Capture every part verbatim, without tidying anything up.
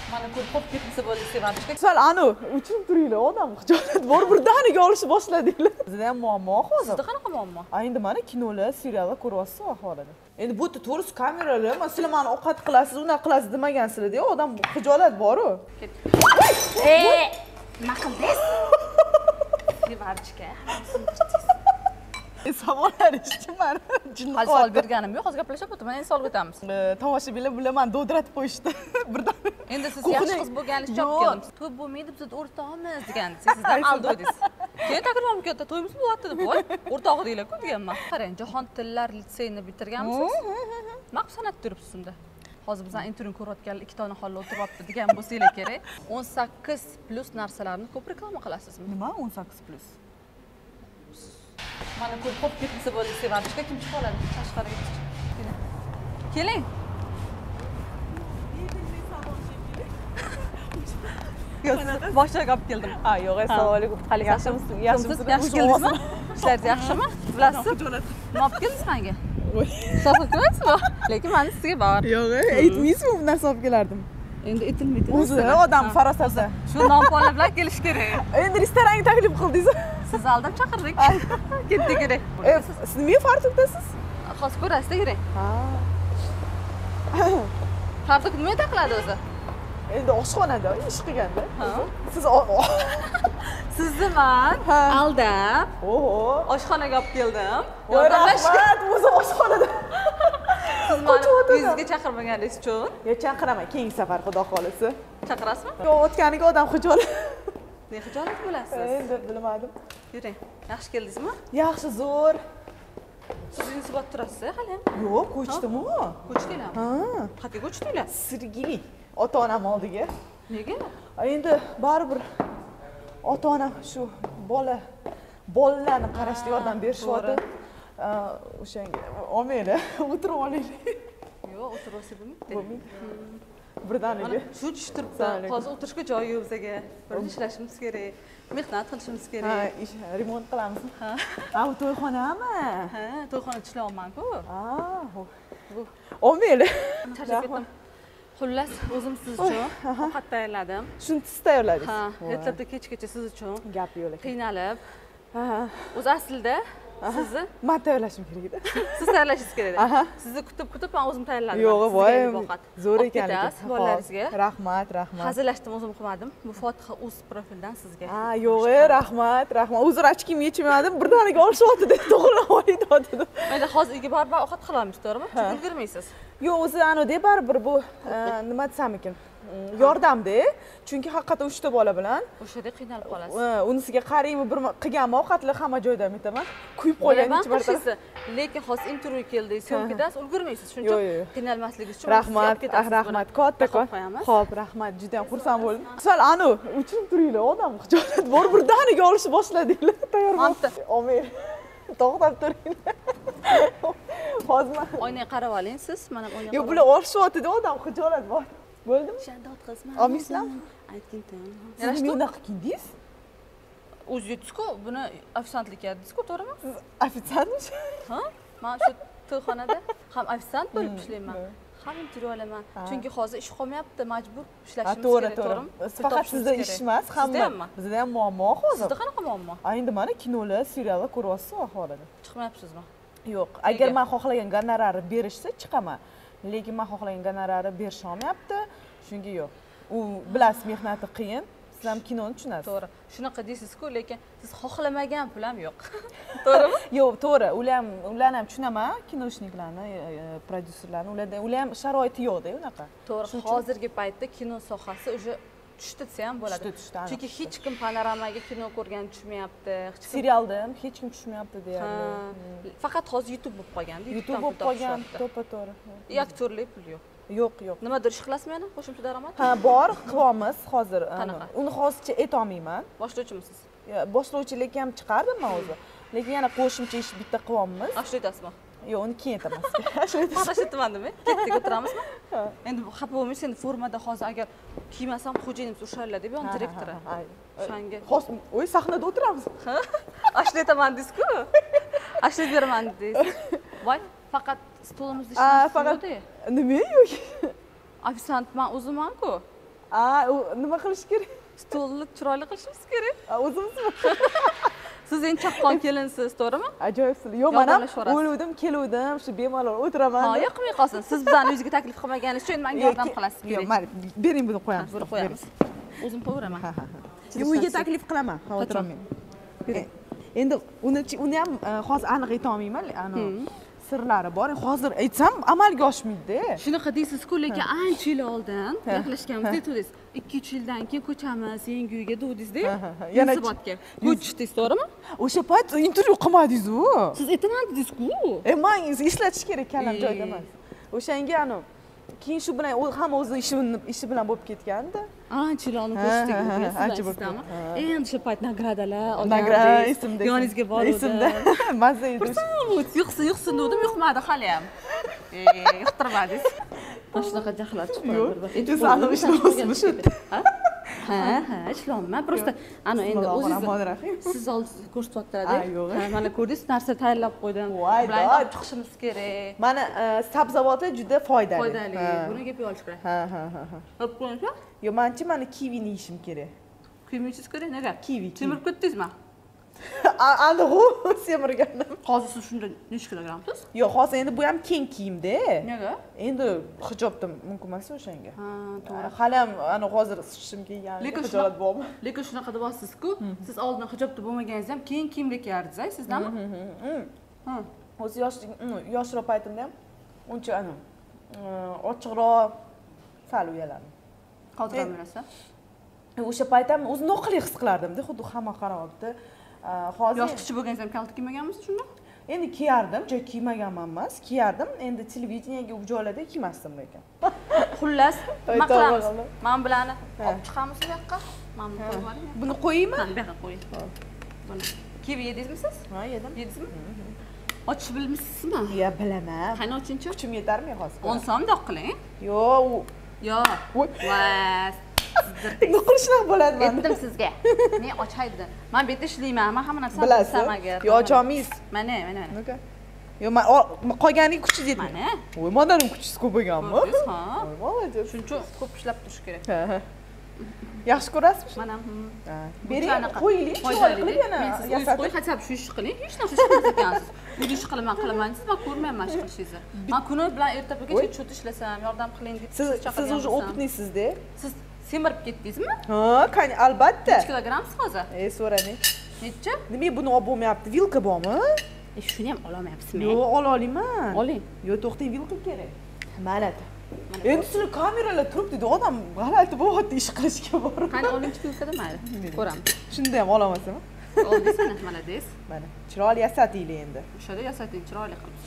Mana ko'p qo'p ketmasa bo'ldi sevarishga. Sal anu uchun turinglar, odam xijolat bor, birdaniga olishni boshladinglar. Bizda ham muammo hozir. Sizda qanaqa muammo? A endi mana kinolar, seriallar ko'ryapsiz ahvolida. Endi bu yerda to'g'risi kameralar, mana sizlar meni ovqat qilasiz, unaqa qilasiz demagansiz-da, odam xijolat bor-ku. Ey, nima qildingiz? Sevarishga. Savollar eshitdim. Hali savol berganim yo'q, hozir gaplashib o'tirman, endi savol o'tamiz. Tomoshabinlar bilan meni dovdiratib qo'yishdi. Birdan. Endi siz yaxshi qiz bo'lganingiz javob keldim. To'y bo'lmaydi, biz o'rtoqmiz degan. Siz sizdan aldingiz. Keyin takrorlab ketdi, to'yimiz bo'lyapti deb, voy, o'rtoq deylar-ku deganman. Qarang, Jahon tillar litseyini bitirganmisiz? Naq san'at turibsiz unda. Hozir bizdan intervyu ko'rayotganlar ikkita xolla o'tiribdi degan bo'lsanglar kerak. o'n sakkiz plus narsalarni ko'p reklama qilasizmi? Nima o'n sakkiz plus? Mana ko'p qo'p ketmasa bo'ldi sevarishga kim chiqa oladi? Tashqariga chiq. Keling. Yo'q, boshqa gap keldim. Ha, yo'q, assalomu alaykum. Hali yaxshimisiz? Yaxshimisiz? Yaxshi keldingizmi? Ishlaringiz yaxshimi? Bilasizmi? Nima olib keldingiz menga? Sotib kelasizmi? Lekin meni sizga bor. Yo'q, aytmaysizmi bu narsa olib kelardim. Endi aytilmaydi. O'zi odam farosati. Shu nomxona bilan kelish kerak. Endi restoranga taklif qildingiz. Sizni aldab chaqirdik. Ketdi kerak. Siz nima fartukdasiz? Hozir ko'rasiz kerak. Ha. Fartuk nima taqiladi o'zi? Endi oshxonada ish qilganda. Siz sizni men aldab, oho, oshxonaga olib keldim. Voy rahmat, o'zi oshxonada. Siz meni uyingizga chaqirmaganingiz uchun. Yo, chaqiraman, keyingi safar xudo xolisa. Chaqirasizmi? Yo, o'tganiga odam xijolat. Ne xijolat bo'lasiz? Endi bilmadim. Yuring. Yaxshi keldingizmi? Yaxshi, zo'r. Siz Yunusobodda turasiz hali? Yo'q, ko'chdimmi? Ko'chdinglarmi? Ha. Qayerga ko'chdinglar? Sirgili. Ota-onam oldiga. Nega? Endi baribir ota-onam shu bola bolalarni qarashga yordam berishyapti. O'shanga olmaylar, o'tirib olaylik. Yo'q, o'tirib olsa bo'lmaydi. Bo'lmaydi. Birdaniga. Shu ish turibdi. Hozir o'tirishga joy yo'q bizga. Bir ishlashimiz kerak. Mehnat qilishimiz kerak. Ha, ish remont qilamizmi? Ha. Ha, bu to'yxonami? Ha, to'yxona ishlayapman-ku. Ha, bu. Olmaylar. Charchadim. Xullas, o'zim siz uchun ovqat tayyorladim. Shuni siz tayyorladingiz? Ha, ertalabda kechgacha siz uchun. Gap yo'q ekan. Qiynalib. Ha. O'zi aslida sizni men tayyorlashim kerak edi. Siz tayyorlashingiz kerak edi. Sizni kutib-kutib men o'zim tayyorladim. Yo'q, voy, zo'r ekan. Bolalaringizga. Rahmat, rahmat. Hazillashdim, o'zim qilmadim. Bu Fotiha o'z profildan sizga. Ha, yo'q, rahmat, rahmat. O'zi ochkim yechmadim, birdaniga olishyapti deb to'g'rilab olib dedim. Mayli, hozir uyga borib ovqat qilamiz, to'g'rimi? Chunki ulgurmaysiz. Yo'q, o'zi anodek baribir bu nima desam ekan? Yordamda. Chunki haqiqatan uchta bola bilan o'shada qiynalib qolasiz. Unisiga qaraymi, bir qilganman ovqatlar hamma joyda aytaman. Kuyib qolgan hech bir taraf. Lekin hozir intervyu keldi, syomkadasiz ulgurmaysiz. Shuning uchun qiynalmasligingiz uchun rahmat, rahmat, kattakon. Xo'p, rahmat, juda ham xursand bo'ldim. Sal anu uchun turinglar, odam xijolat bor, birdaniga olishni boshladinglar. Tayyorman. Omir. To'xtab turinglar. Hozir oynaga qarab oling siz, mana oynaga. Yo'q, bular olishyapti-da, odam xijolat bor. Bo'ldimi? Shandot qizman. Olmaysizlarmi? Aytdim. Siz bunaqa kiyindingiz? O'zi yetdi-ku, buni ofitsiantlikka yetdi-ku, to'g'rimi? Siz ofitsiantmisiz? Ha? Men shu to'yxonada ham ofitsiant bo'lib ishlayman. Ham intervyu olaman. Chunki hozir ish qolmayapti, majbur ishlashimiz kerak, to'g'rimi? Faqat sizda ish emas, hamma. Bizda ham muammo hozir. Sizda qanaqa muammo? Endi mana kinolar, seriallar ko'ryapsiz ahvolida. Chiqmayapsizmi? Yo'q, agar men xohlagan gonorarni berishsa chiqaman. Lekin men xohlagan gonorarni berisha olmayapti. Shunga yo'q. U bilasiz, mehnati qiyin. Siz ham kinoni tushunasiz. To'g'ri. Shunaqa deysiz-ku, lekin siz xohlamagan pul ham yo'q. To'g'rimi? Yo'q, to'g'ri. Ular ham, ularni ham tushunaman, kinoshniklarni, prodyuserlarni. Ularda ular ham sharoiti yo'q-da unaqa. To'g'ri. Hozirgi paytda kino sohasi o'sha tushdi desa ham bo'ladi. Chunki hech kim panoramaga kino ko'rgan tushmayapti. Serialda ham hech kim tushmayapti deyapti. Faqat hozir YouTube bo'lib qolgandi. YouTube bo'lib qolgan, to'ppa-to'g'ri. Aktyorlik pul yo'q. Yo'q, yo'q. Nimadir ish qilasizmi yana? Qo'shimcha daromad? Ha, bor, qilyapmiz hozir. Qanaqa? Uni hozircha aytolmayman. Boshlovchimisiz? Boshlovchilik ham chiqardim men o'zi. Lekin yana qo'shimcha ish bitta qilyapmiz. Ashula aytasizmi? Yo'q, uni keyin aytaman. Hozir aytmandimmi? Ketdik o'tiramizmi? Endi xafa bo'lmaysiz, endi formada hozir agar kiymasam xo'jayinimiz ushlarlar deb yon direktori. O'shanga. Hozir, o'y sahnada o'tiramiz. Ha? Ashula aytaman deysiz-ku. Ashula beraman deysiz. Voy, faqat stolimizda ishlamaydi. Faqat nima yo'q? Ofitsiant men o'ziman-ku. A, nima qilish kerak? Stolni chiroyli qilishimiz kerak. O'zimizmi? Siz endi chaqqon kelinsiz, to'g'rimi? Ajoyibsiz. Yo'q, men ham o'luvdim, keluvdim, shu bemalol o'tiraman. Ha, yoqmay qolsin. Siz bizani uyingizga taklif qilmaganingiz uchun menga yordam qilasiz kerak. Yo'q, mayli, bering buni qo'yamiz. Buni qo'yamiz. O'zim qo'yveraman. Ha, ha, ha. Uyga taklif qilaman. Ha, o'tiraman. Bering. Endi uni uni ham hozir aniq ayta olmayman, ana sirlari bor. Hozir aytsam amalga oshmaydi-da. Shunaqa deysiz-ku, lekin ancha yil oldin gaplashganmiz, aytdingiz. ikki uch yildan keyin ko'chamiz, yangi uyga degdingiz-da. Yana Yunusobodga. Ko'chishdingiz, to'g'rimi? O'sha payt intervyu qilmadingiz-ku. Siz aytaman dedingiz-ku. E, men eslatish kerak, kalam joyda emas. O'shanga ana keyin shu bilan hamma o'zi ishi ishi bilan bo'lib ketganda. Ancha yil oldin ko'chishdingiz, ancha bo'libdimi? Endi o'sha payt nagradalar, nagrada esimda. Yoningizga bordim. Esimda. Mazza edi. Yuqsin, yuqsin dedim, yuqmadi hali ham. E, yoqtirmadingiz. Mana shunaqa jahllar chiqadi. Siz aniq ishlayapsizmi shu yerda? Ha, ha, ishlayapman. Просто ana endi o'zingiz siz oldingizga ko'rsatyaptilar-da. Ha, yo'q. Mana ko'rdingiz, narsa tayyorlab qo'ydim. Bilan chiqishimiz kerak. Mana sabzavotlar juda foydali. Foydali. Buni gap yo'lish kerak. Ha, ha, ha, ha. Olib qo'yinglar. Yo, mencha mana kivini yeyishim kerak. Kivi yeyish kerak, nega? Kivi. Semirib ketdingizmi? Aniq-u, semirgandim. Hozir siz shunda necha kilogrammsiz? Yo'q, hozir endi bu ham keng kiyim-da. Nega? Endi hijobda mumkin emas o'shanga. Ha, to'g'ri. Hali ham ana hozir shim kiygan, hijolat bo'lmi? Lekin shunaqa deyapsiz-ku, siz oldin hijobda bo'lmaganingizda ham keng kiyimli kiyardingiz-a, sizdami? Ha. O'zi yoshlik, yoshroq paytimda ham uncha ana ochiqroq sal uyaladim. Xotiramurasiz? O'sha payt ham o'zimni oqillik his qilardim-da, xuddi hamma qarayapti. Hozir yosh kishi bo'lganingizda ham kalta kiymaganmisiz shunda? Endi kiyardim, joy kiymaganman emas, kiyardim. Endi televideniyaga joylarda kiymasdim lekin. Xullas, nima qilamiz? Men bilan olib chiqamiz bu yoqqa. Men buni qo'yib yuboring. Buni qo'yaymi? Ha, bu yoqqa qo'ying. Buni. Kivi yedingizmi siz? Ha, yedim. Yedingizmi? Ochish bilmaysizmi? Ya, bilaman. Qani ochingchi? Kuchim yetarmi hozir? o'n so'mdoq qiling. Yo'q. Yo'q. Vas. Nima qilishlar bo'ladi menda? Aytdim sizga. Men ochay dedim. Men bu yerda ishlayman, men hamma narsani bilasan agar. Yo, ocholmaysiz. Mana, mana, mana. Yo, men qolganiga kuchingiz yetmaydi. Mana. Voy, mendan kuchingiz ko'p bo'lganmi? Ha. Voy, молодец. Shuning uchun ko'p ishlab turish kerak. Ha, ha. Yaxshi ko'rasizmi? Mana. Ha. Bering, qo'ying, chiroyli qilib yana yasatib. Qo'y, hatto shu ish qiling. Hech narsa ish qilmas ekansiz. Bu ish qilaman, qilaman desiz, men ko'rmayman ish qilishingizni. Men kuni bilan ertaga cho't ishlasam, yordam qiling deb siz siz уже опытныйsiz-da. Siz semirib ketdingizmi? Ha, qani, albatta. Necha kilogrammsiz hozir? E, so'rang. Necha? Nima buni olib bo'lmayapti? Vilka bormi? E, shuni ham ola olmayapsizmi? Yo'q, ola olmayman. Oling. Yo'q, to'xtang, vilka kerak. Mana. Endi sizlar kameralar turibdi-da, odam g'alati bo'lyapti ish qilishga borib. Qani olinchi vilkada mayli. Ko'ramiz. Shunda ham olamasam. Oldingizmi? Malades. Mana, chiroyli yasatinglar endi. O'shada yasating, chiroyli qilibsiz.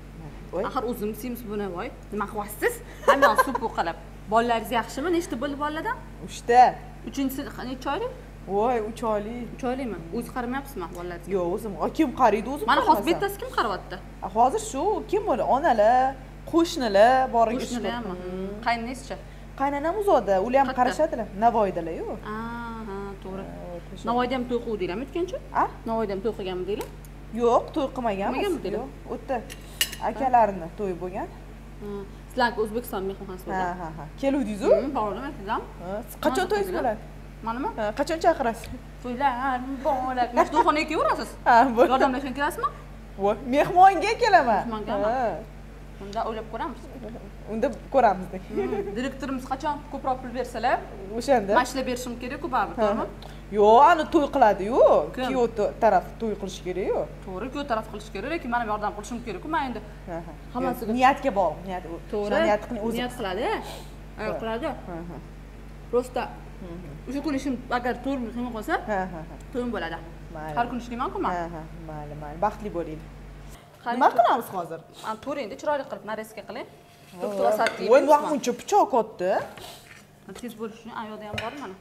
Axir o'zim semiz buni voy. Nima qilyapsiz? Hamma supu qilib. Bolalaringiz yaxshimi? Nechta bo'ldi bolalardan? uchta. Uchinchisi necha oylik? Voy, uch oylik. uch oylikmi? O'zi qaramayapsizmi bolalaringizga? Yo'q, o'zim. Kim qaraydi o'zim? Mana hozir bittasi kim qaryapti? Hozir shu kim bo'ladi? Onalar, qo'shnilar boriga ishlar. Qo'shnilarmi? Qaynanangizchi? Qaynanam uzoqda, ular ham qarashadilar. Navoiydalar-ku. Ha, ha, to'g'ri. Navoiyda ham to'y qildinglarmi o'tgancha? A? Navoiyda ham to'y qilganmi deylar? Yo'q, to'y qilmaganmiz. Qilmaganmi? Yo'q, o'tda akalarini to'y bo'lgan. Sizlarga O'zbekiston mehmonxonasi bo'ldi. Ha, ha, ha. Keluvdingiz-ku? Bordim, aytdim. Qachon to'yingiz bo'ladi? Manimi? Ha, qachon chaqirasiz? To'ylar, muborak. Mana shu xonaga kelaverasiz? Ha, bo'ldi. Yordamlashgan kelasizmi? Voy, mehmonga kelaman. Mehmongami? Ha. Unda o'ylab ko'ramiz. Unda ko'ramiz. Direktorimiz qachon ko'proq pul bersalar, o'shanda mashlab berishim kerak-ku baribir, to'g'rimi? Yo'q, ani to'y qiladi-yu. Kuyov taraf to'y qilish kerak-yu. To'g'ri, kuyov taraf qilish kerak, lekin men ham yordam qilishim kerak-ku. Men endi hammasiga niyatga bog'liq, niyat. To'g'ri, niyat qiling o'zi. Niyat qiladi. Ay, qiladi. Ha, ha. Prosta o'sha kuni ishim agar to'g'ri qilmay qolsa, ha, ha, ha. To'yim bo'ladi. Har kuni ishlayman-ku men. Ha, ha, mayli, mayli. Baxtli bo'ling. Nima qilamiz hozir? Men to'ringda chiroyli qilib narezka qiling. Doktor Asadbek. Voy, vaqtincha pichoq otdi. Tez bo'lish uchun ayoqda ham bor mana.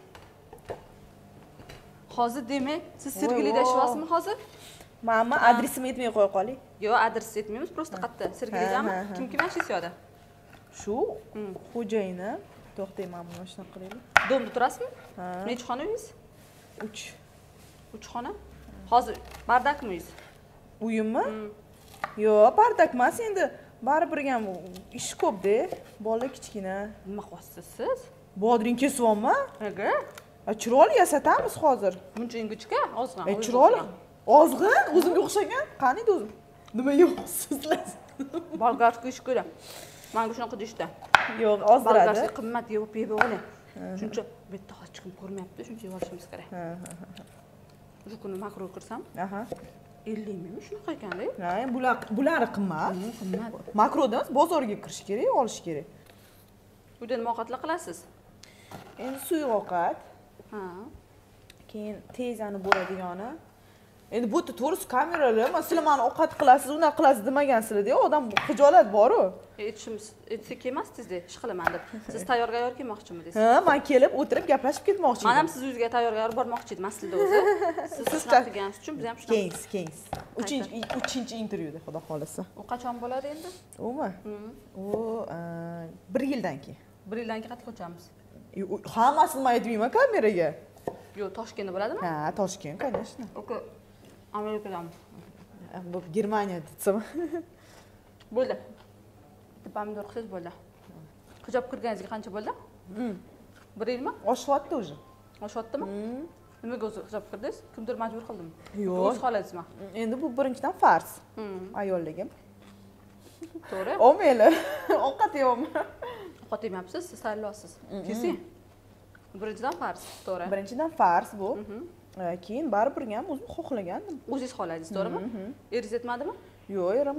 Hozir demak, siz Sergelida yashayapsizmi hozir? Menmi adresimni aytmay qo'ya qoling. Yo'q, adres aytmaymiz, prosta qayerda? Sergelidami? Kim kim yashaysiz yoqda? Shu xo'jayini. To'xtang, men buni shunaqa qilaylik. Domda turasizmi? Necha xona uyingiz? uch. uch xona? Hozir bardakmi uyingiz? Uyimmi? Yo'q, bardak emas, endi baribir ham ish ko'p-da. Bola kichkina. Nima qilyapsiz siz? Bodring kesyapmi? Nega? Chiroyli yasatamiz hozir. Buncha ingichka, ozg'in. E chiroyli. Ozg'in, o'zimga o'xshagan. Qani edi o'zim? Nima yo'q, sizlar. Bolgarskiy ish ko'ra. Menga shunaqa deyishdi. Yo'q, ozdiradi. Bolgarskiy qimmat yeb yeb oling. Shuncha bu yerda hech kim ko'rmayapti, shuncha yeyishimiz kerak. Ha, ha, ha. Shu kuni makro kirsam, Aha. ellik ming shunaqa ekan-da. Ha, bular bulari qimmat. Qimmat. Makrodan bozorga kirish kerak, olish kerak. Bu yerda nima ovqatlar qilasiz? Endi suyuq ovqat, Ha. keyin tezani bo'ladigani. Endi bu yerda to'g'risi kameralar, men sizlar meni ovqat qilasiz, unaqa qilasiz demagansiz-da, odam xijolat bor-ku. Aytishimiz, aytsak kelmasdingiz-da, ish qilaman deb. Siz tayyorgar kelmoqchimi deysiz? Ha, men kelib o'tirib gaplashib ketmoqchi edim. Men ham siz uyingizga tayyorgar bormoqchi edim aslida o'zi. Siz shunaqa deganingiz uchun biz ham shunaqa. Keyingiz, keyingiz. uchinchi uchinchi intervyuda xudo xolasa. U qachon bo'ladi endi? Umi? U bir yildan keyin. bir yildan keyin qayerga ko'chamiz? Hammasini men aytmayman kameraga. Yo'q, Toshkentda bo'ladimi? Ha, Toshkent, конечно. Oka, Amerikadan. Bu Germaniya detsam. Bo'ldi. Pomidor qilsangiz bo'ldi. Hijob kirganingizga qancha bo'ldi? bir yilmi? Oshyapti уже. Oshyaptimi? Nimaga o'zi hijob kirdingiz? Kimdir majbur qildimi? Yo'q. O'z xohlasizmi? Endi bu birinchidan farz. Ayolligim. To'g'ri. Omeli. Ovqat yeyapman. Ovqat yemayapsiz, siz tayyorlayapsiz. Kesing. Birinchidan farz, to'g'ri. Birinchidan farz bu. Keyin baribir ham o'zim xohlagandim. O'zingiz xohladingiz, to'g'rimi? Eringiz aytmadimi? Yo'q, erim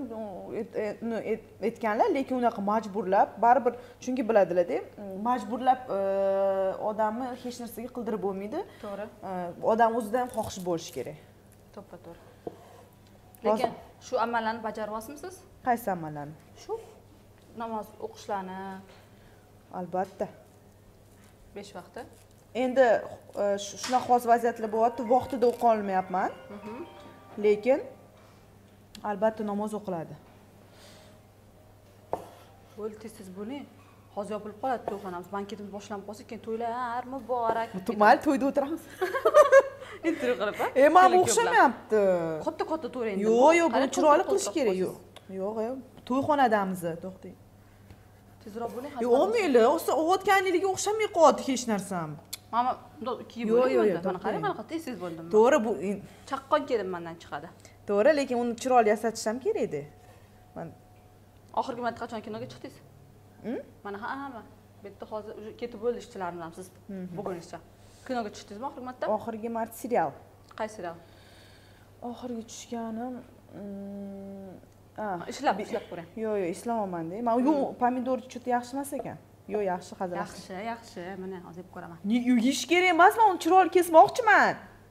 aytganlar, lekin unaqa majburlab, baribir chunki biladilar-da, majburlab odamni hech narsaga qildirib bo'lmaydi. To'g'ri. Odam o'zida ham xohish bo'lishi kerak. To'ppa-to'g'ri. Lekin shu amallarni bajaryapsizmi? Qaysi amallarni? Shu namoz o'qishlarni albatta. besh vaqtda. Endi shunaqa xos vaziyatlar bo'lyapti, vaqtida o'qiy olmayapman. Lekin albatta namoz o'qiladi. Bo'ldi, tez-tez buni. Hozir yopilib qoladi to'yxonamiz. Banketimiz boshlanib qolsa, keyin to'ylar muborak. Mayli, to'yda o'tiramiz. Intervyu qilib. E, menga o'xshamayapti. Katta-katta to'y endi. Yo'q, yo'q, buni chiroyli qilish kerak. Yo'q. Yo'q, yo'q. To'yxonadamiz, to'xtang. Tezroq bo'ling. Yo'q, olmayli. O'tganligiga o'xshamay qoldi hech narsam. Mama, kiyib bo'ldi. Mana qarang, qanaqa tez-tez bo'ldim. To'g'ri, bu chaqqon kelin mendan chiqadi. To'g'ri, lekin uni chiroyli yasatish ham kerak edi. Men oxirgi marta qachon kinoga chiqdingiz? Mana hamma. Bu yerda hozir ketib bo'ldi ishchilarimdan siz bugungacha. Kinoga chiqdingizmi oxirgi marta? Oxirgi marta serial. Qaysi serial? Oxirgi tushganim ishlab ishlab ko'ring. Yo'q, yo'q, islamaman-da. Men yo'q, pomidor juda yaxshi emas ekan. Yo'q, yaxshi hazır. Yaxshi, yaxshi. Mana hozir yeb ko'raman. Yeyish kerak emas, men uni chiroyli kesmoqchiman.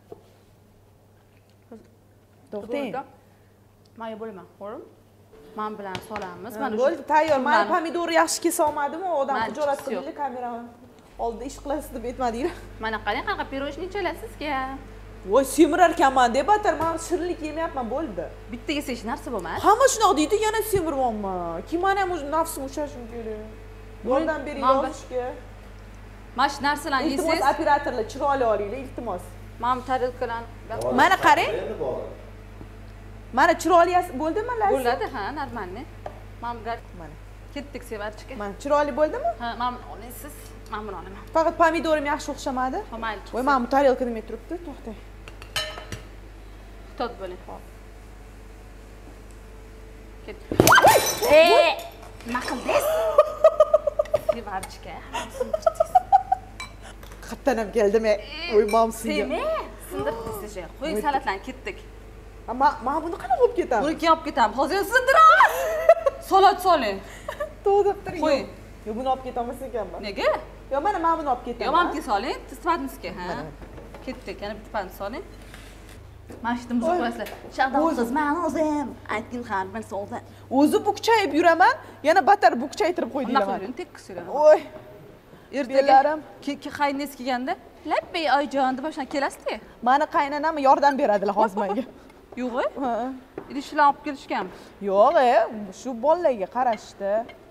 To'xtang. Maya bo'laman, xo'rmi? Men bilan solamiz. Mana bo'ldi, tayyor. Men pomidorni yaxshi kesa olmadim-ku, odam xijolat qildi, kamerani oldida ish qilasiz deb aytmadinglar. Mana qarang, qanaqa pirojni chalasizga. Voy, semirar ekanman deb atar, men shirinlik yemayapman, bo'ldi. Bitta yesa hech narsa bo'lmaydi. Hamma shunaqa deydi, yana semiryapman. Keyin men ham o'zim nafsim o'shashim kerak. Yordam bering yozishga. Mana shu narsalarni yeysiz. Iltimos, operatorlar, chiroyli olinglar, iltimos. Men tarelkadan mana qarang. Mana chiroyli bo'ldimi, Lazi? Bo'ladi, ha, normalni. Men gar mana ketdik sevarchika. Mana chiroyli bo'ldimi? Ha, men olasiz. Men buni olaman. Faqat pomidorim yaxshi o'xshamadi. Ha, mayli. Voy, men bu tarelka nima turibdi? To'xtang. Tot bo'ling. Ket. Ey, nima qildingiz? Sevarchika. Qattan ham keldimi? Voy, mamsiga. Seme, sindirdingiz. Qo'ying salatlarni, ketdik. Ama men buni qanaqa olib ketaman? Buni olib ketaman. Hozir sindiramiz. Salat soling. To'g'ri turing. Qo'ying. Yo, buni olib ketolmas ekanman. Nega? Yo, mana men buni olib ketaman. Yo, mamki soling. Tispadingizga, ha. Ketdik. Yana bitta pan soling. Mana shu muzik qo'yasizlar. Shaqdaqsiz men o'zim aytgan har bir so'zni. O'zi bukchayib yuraman, yana battar bukchaytirib qo'ydinglar. Nima qiling, tekis yuraman. Voy. Ertagarim ki qaynangiz kelganda, "Labbay oyijon" deb o'shan kelasizda. Meni qaynanam yordam beradilar hozir menga. Yo'q, ha. Idishlarni olib kelishgan. Yo'q, shu bolalarga qarashdi.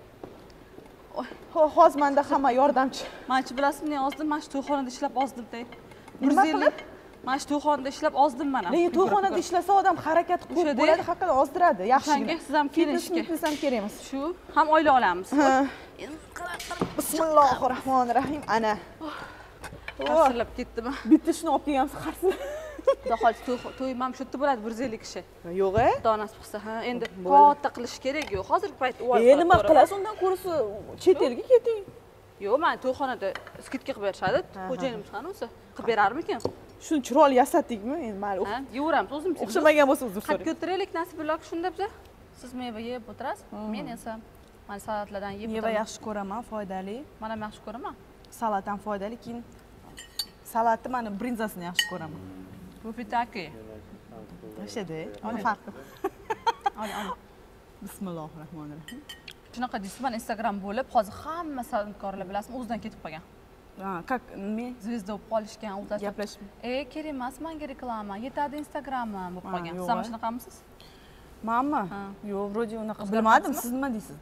Hozir menda hamma yordamchi. Menchi bilasizmi, ozdim, men shu to'yxonada ishlab ozdim-da. Nima qilib? Men shu to'yxonada ishlab ozdim mana. Lekin to'yxonada ishlasa odam harakat ko'p bo'ladi, haqida ozdiradi. Yaxshi. Siz ham keling ishga. Siz ham kerak emas. Shu ham oila olamiz. Bismillahirrohmanirrohim. Ana. Qarsilab ketdimi? Bitta shuni olib kelgansiz, qarsilab. Xudo xohlasa to'y ham shu yerda bo'ladi bir yuz ellik kishi. Yo'q-a? Xudo nasib qilsa, ha, endi katta qilish kerak yo'q. Hozirgi payt u E nima qilasiz undan ko'rsa chet elga keting. Yo'q, men to'yxonada skidka qilib berishadi. Xo'jayinimiz qani o'zi? Qilib berarmikan? Shuni chiroyli yasatdikmi? Endi mayli. Ha, yeyveramiz o'zimiz. O'xshamagan bo'lsa uzr so'rang. Qatga o'tiraylik, nasibulloh shunda biz. Siz meva yeb o'tirasiz, men esa mana salatlardan yeb Meva yaxshi ko'raman, foydali. Men ham yaxshi ko'raman. Salat ham foydali, keyin salatni mana brinzasini yaxshi ko'raman. Bu pitaki. O'shada, nima farqi? Ol, ol. Bismillahirrohmanirrohim. Shunaqa deysiz, men Instagram bo'lib, hozir hamma san'atkorlar bilasizmi, o'zidan ketib qolgan. Ha, как men Zvezda bo'lib qolishgan, o'zlari gaplashib. Ey, kerak emas, menga reklama, yetadi Instagramim bo'lib qolgan. Siz ham shunaqamisiz? Menmi? Yo'q, vроде unaqa bilmadim. Siz nima deysiz?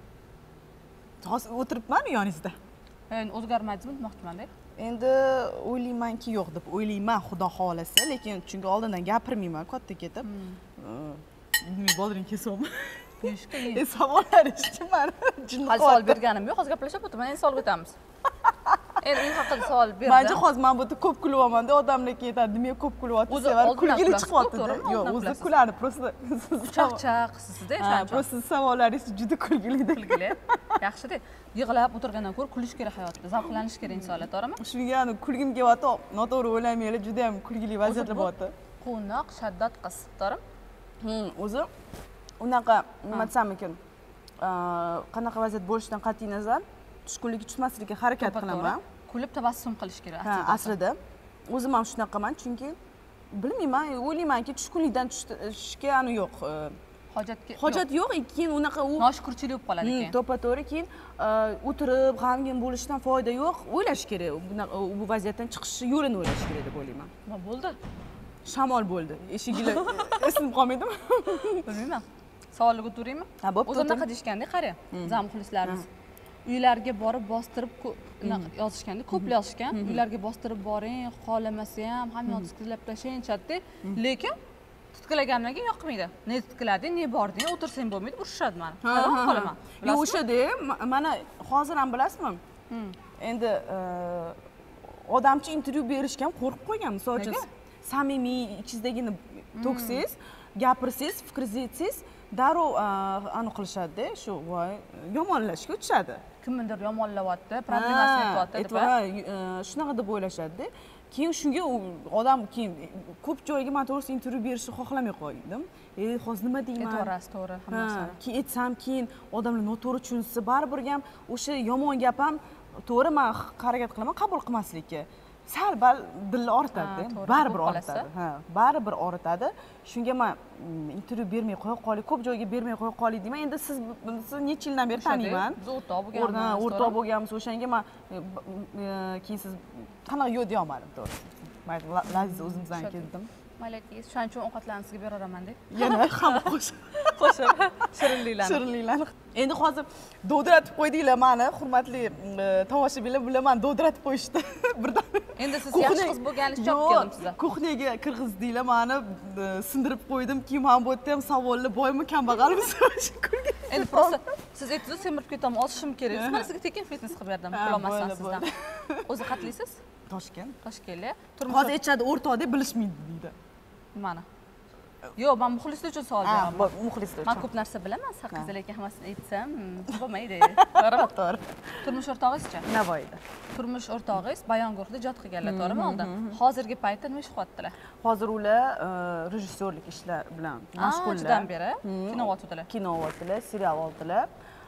Hozir o'tiribman yoningizda. Endi o'zgarmaydingizmi demoqchiman-da. Endi o'ylaymanki yo'q deb o'ylayman, xudo xolasa, lekin chunki oldindan gapirmayman katta ketib. Bilmay boldring kesyapman. Nechta yeng? E savollar eshitdim. Jinni Hali savol berganim yo'q, hozir gaplashib o'tirman, endi savol o'tamiz. Endi uning haqida savol berdim. Menga hozir men bu yerda ko'p kulyapman-da, odamlar ketadi, nima ko'p kulyapti, sevar kulgili chiqyapti-da. Yo'q, o'zi kuladi, просто chaq-chaq qilsizda, o'shancha. Просто savollaringiz juda kulgili-da. Kulgili. Yaxshi-da. Yig'lab o'tirgandan ko'ra kulish kerak hayotda, zavqlanish kerak insonlar, to'g'rimi? Shunga ham kulgim kelyapti, noto'g'ri o'ylamanglar, juda ham kulgili vaziyatlar bo'lyapti. Quvnoq, shaddat qiz, to'g'rimi? Hmm, o'zi unaqa nima desam ekan, qanaqa vaziyat bo'lishidan qat'iy nazar, tushkunlikka tushmaslikka harakat qilaman. Kulib tabassum qilish kerak aslida. Ha, aslida. O'zim ham shunaqaman, chunki bilmayman, o'ylaymanki tushkunlikdan tushishga ani yo'q. Hojatga Hojat yo'q, keyin unaqa u noshukrchilik bo'lib qoladi keyin. To'ppa-to'g'ri, keyin o'tirib, g'amgin bo'lishdan foyda yo'q. O'ylash kerak, bu vaziyatdan chiqish yo'lini o'ylash kerak deb o'ylayman. Nima bo'ldi? Shamol bo'ldi. Eshiginglar esinib qolmaydimi? Bilmayman. Savolga o'tiraymi? Ha, bo'pti. O'zi nima deyishganda, qarang, bizam muxlislarimiz. Uylarga borib bostirib yozishganda, ko'plar yozishgan. Uylarga bostirib boring, xohlamasa ham hamma titkilab tashlayinchadi, lekin titkilagandan keyin yoqmaydi. Ne titkilading, ne bording, o'tirsang bo'lmaydi, urishadi meni. Hayron qolaman. Yo'q, o'shada mana hozir ham bilasizmi? Endi odamcha intervyu berishga ham qo'rqib qo'ygan, misol uchun samimiy ichingizdagini to'ksangiz, gapirsangiz, fikringizni aytsangiz, darrov aniq qilishadi-da, shu voy yomonlashga o'tishadi. Kimnidir yomonlayapti, problemasini aytyapti deb. Shunaqa deb o'ylashadi-da. Keyin shunga odam keyin ko'p joyga men to'g'risi intervyu berishni xohlamay qo'ydim. E, hozir nima deyman? Aytvorasiz, to'g'ri, hammasi. Keyin aytsam, keyin odamlar noto'g'ri tushunsa, baribir ham o'sha yomon gap ham to'g'ri men harakat qilaman qabul qilmaslikka. Sal bal dil ortadi, baribir ortadi. Ha, baribir ortadi. Shunga men intervyu bermay qo'ya qoling, ko'p joyga bermay qo'ya qoling deyman. Endi siz siz necha yildan beri taniyman. Biz o'rtoq bo'lganmiz. O'rtoq bo'lganmiz, o'shanga men keyin siz qanaqa yo'q deya olmadim, to'g'risi. Men laziz o'zimizdan keldim. Maylatingiz, shuning uchun ovqatlarni sizga beraman deb. Yana hamma qo'shib. Qo'shib shirinliklarni. Shirinliklarni. Endi hozir dovdiratib qo'ydinglar meni, hurmatli tomoshabinlar, bular meni dovdiratib qo'yishdi birdan. Endi siz yaxshi qiz bo'lganingiz uchun keldim sizga. Kuxnyaga kirgizdinglar meni, sindirib qo'ydim. Keyin men bu yerda ham savollar boymi, kambag'almi? Endi prosta siz aytdingiz, semirib ketaman, ozishim kerak. Men sizga tekin fitness qilib berdim, qilolmasdan sizdan. O'zi qatlaysiz? Toshkent. Toshkentda. Hozir aytishadi o'rtoq deb bilishmaydi deydi. Mana. Yo'q, men muxlislar uchun savol beraman. Ha, muxlislar uchun. Men ko'p narsa bilaman, haqingizda, lekin hammasini aytsam bo'lmaydi. To'g'ri, to'g'ri. Turmush o'rtog'ingizchi? Navoiyda. Turmush o'rtog'ingiz Bayongurda ijod qilganlar, to'g'rimi oldin? Hozirgi paytda nima ish qilyaptilar? Hozir ular rejissyorlik ishlar bilan mashg'ullar. Anchadan beri kino oldilar. Kino oldilar, serial oldilar.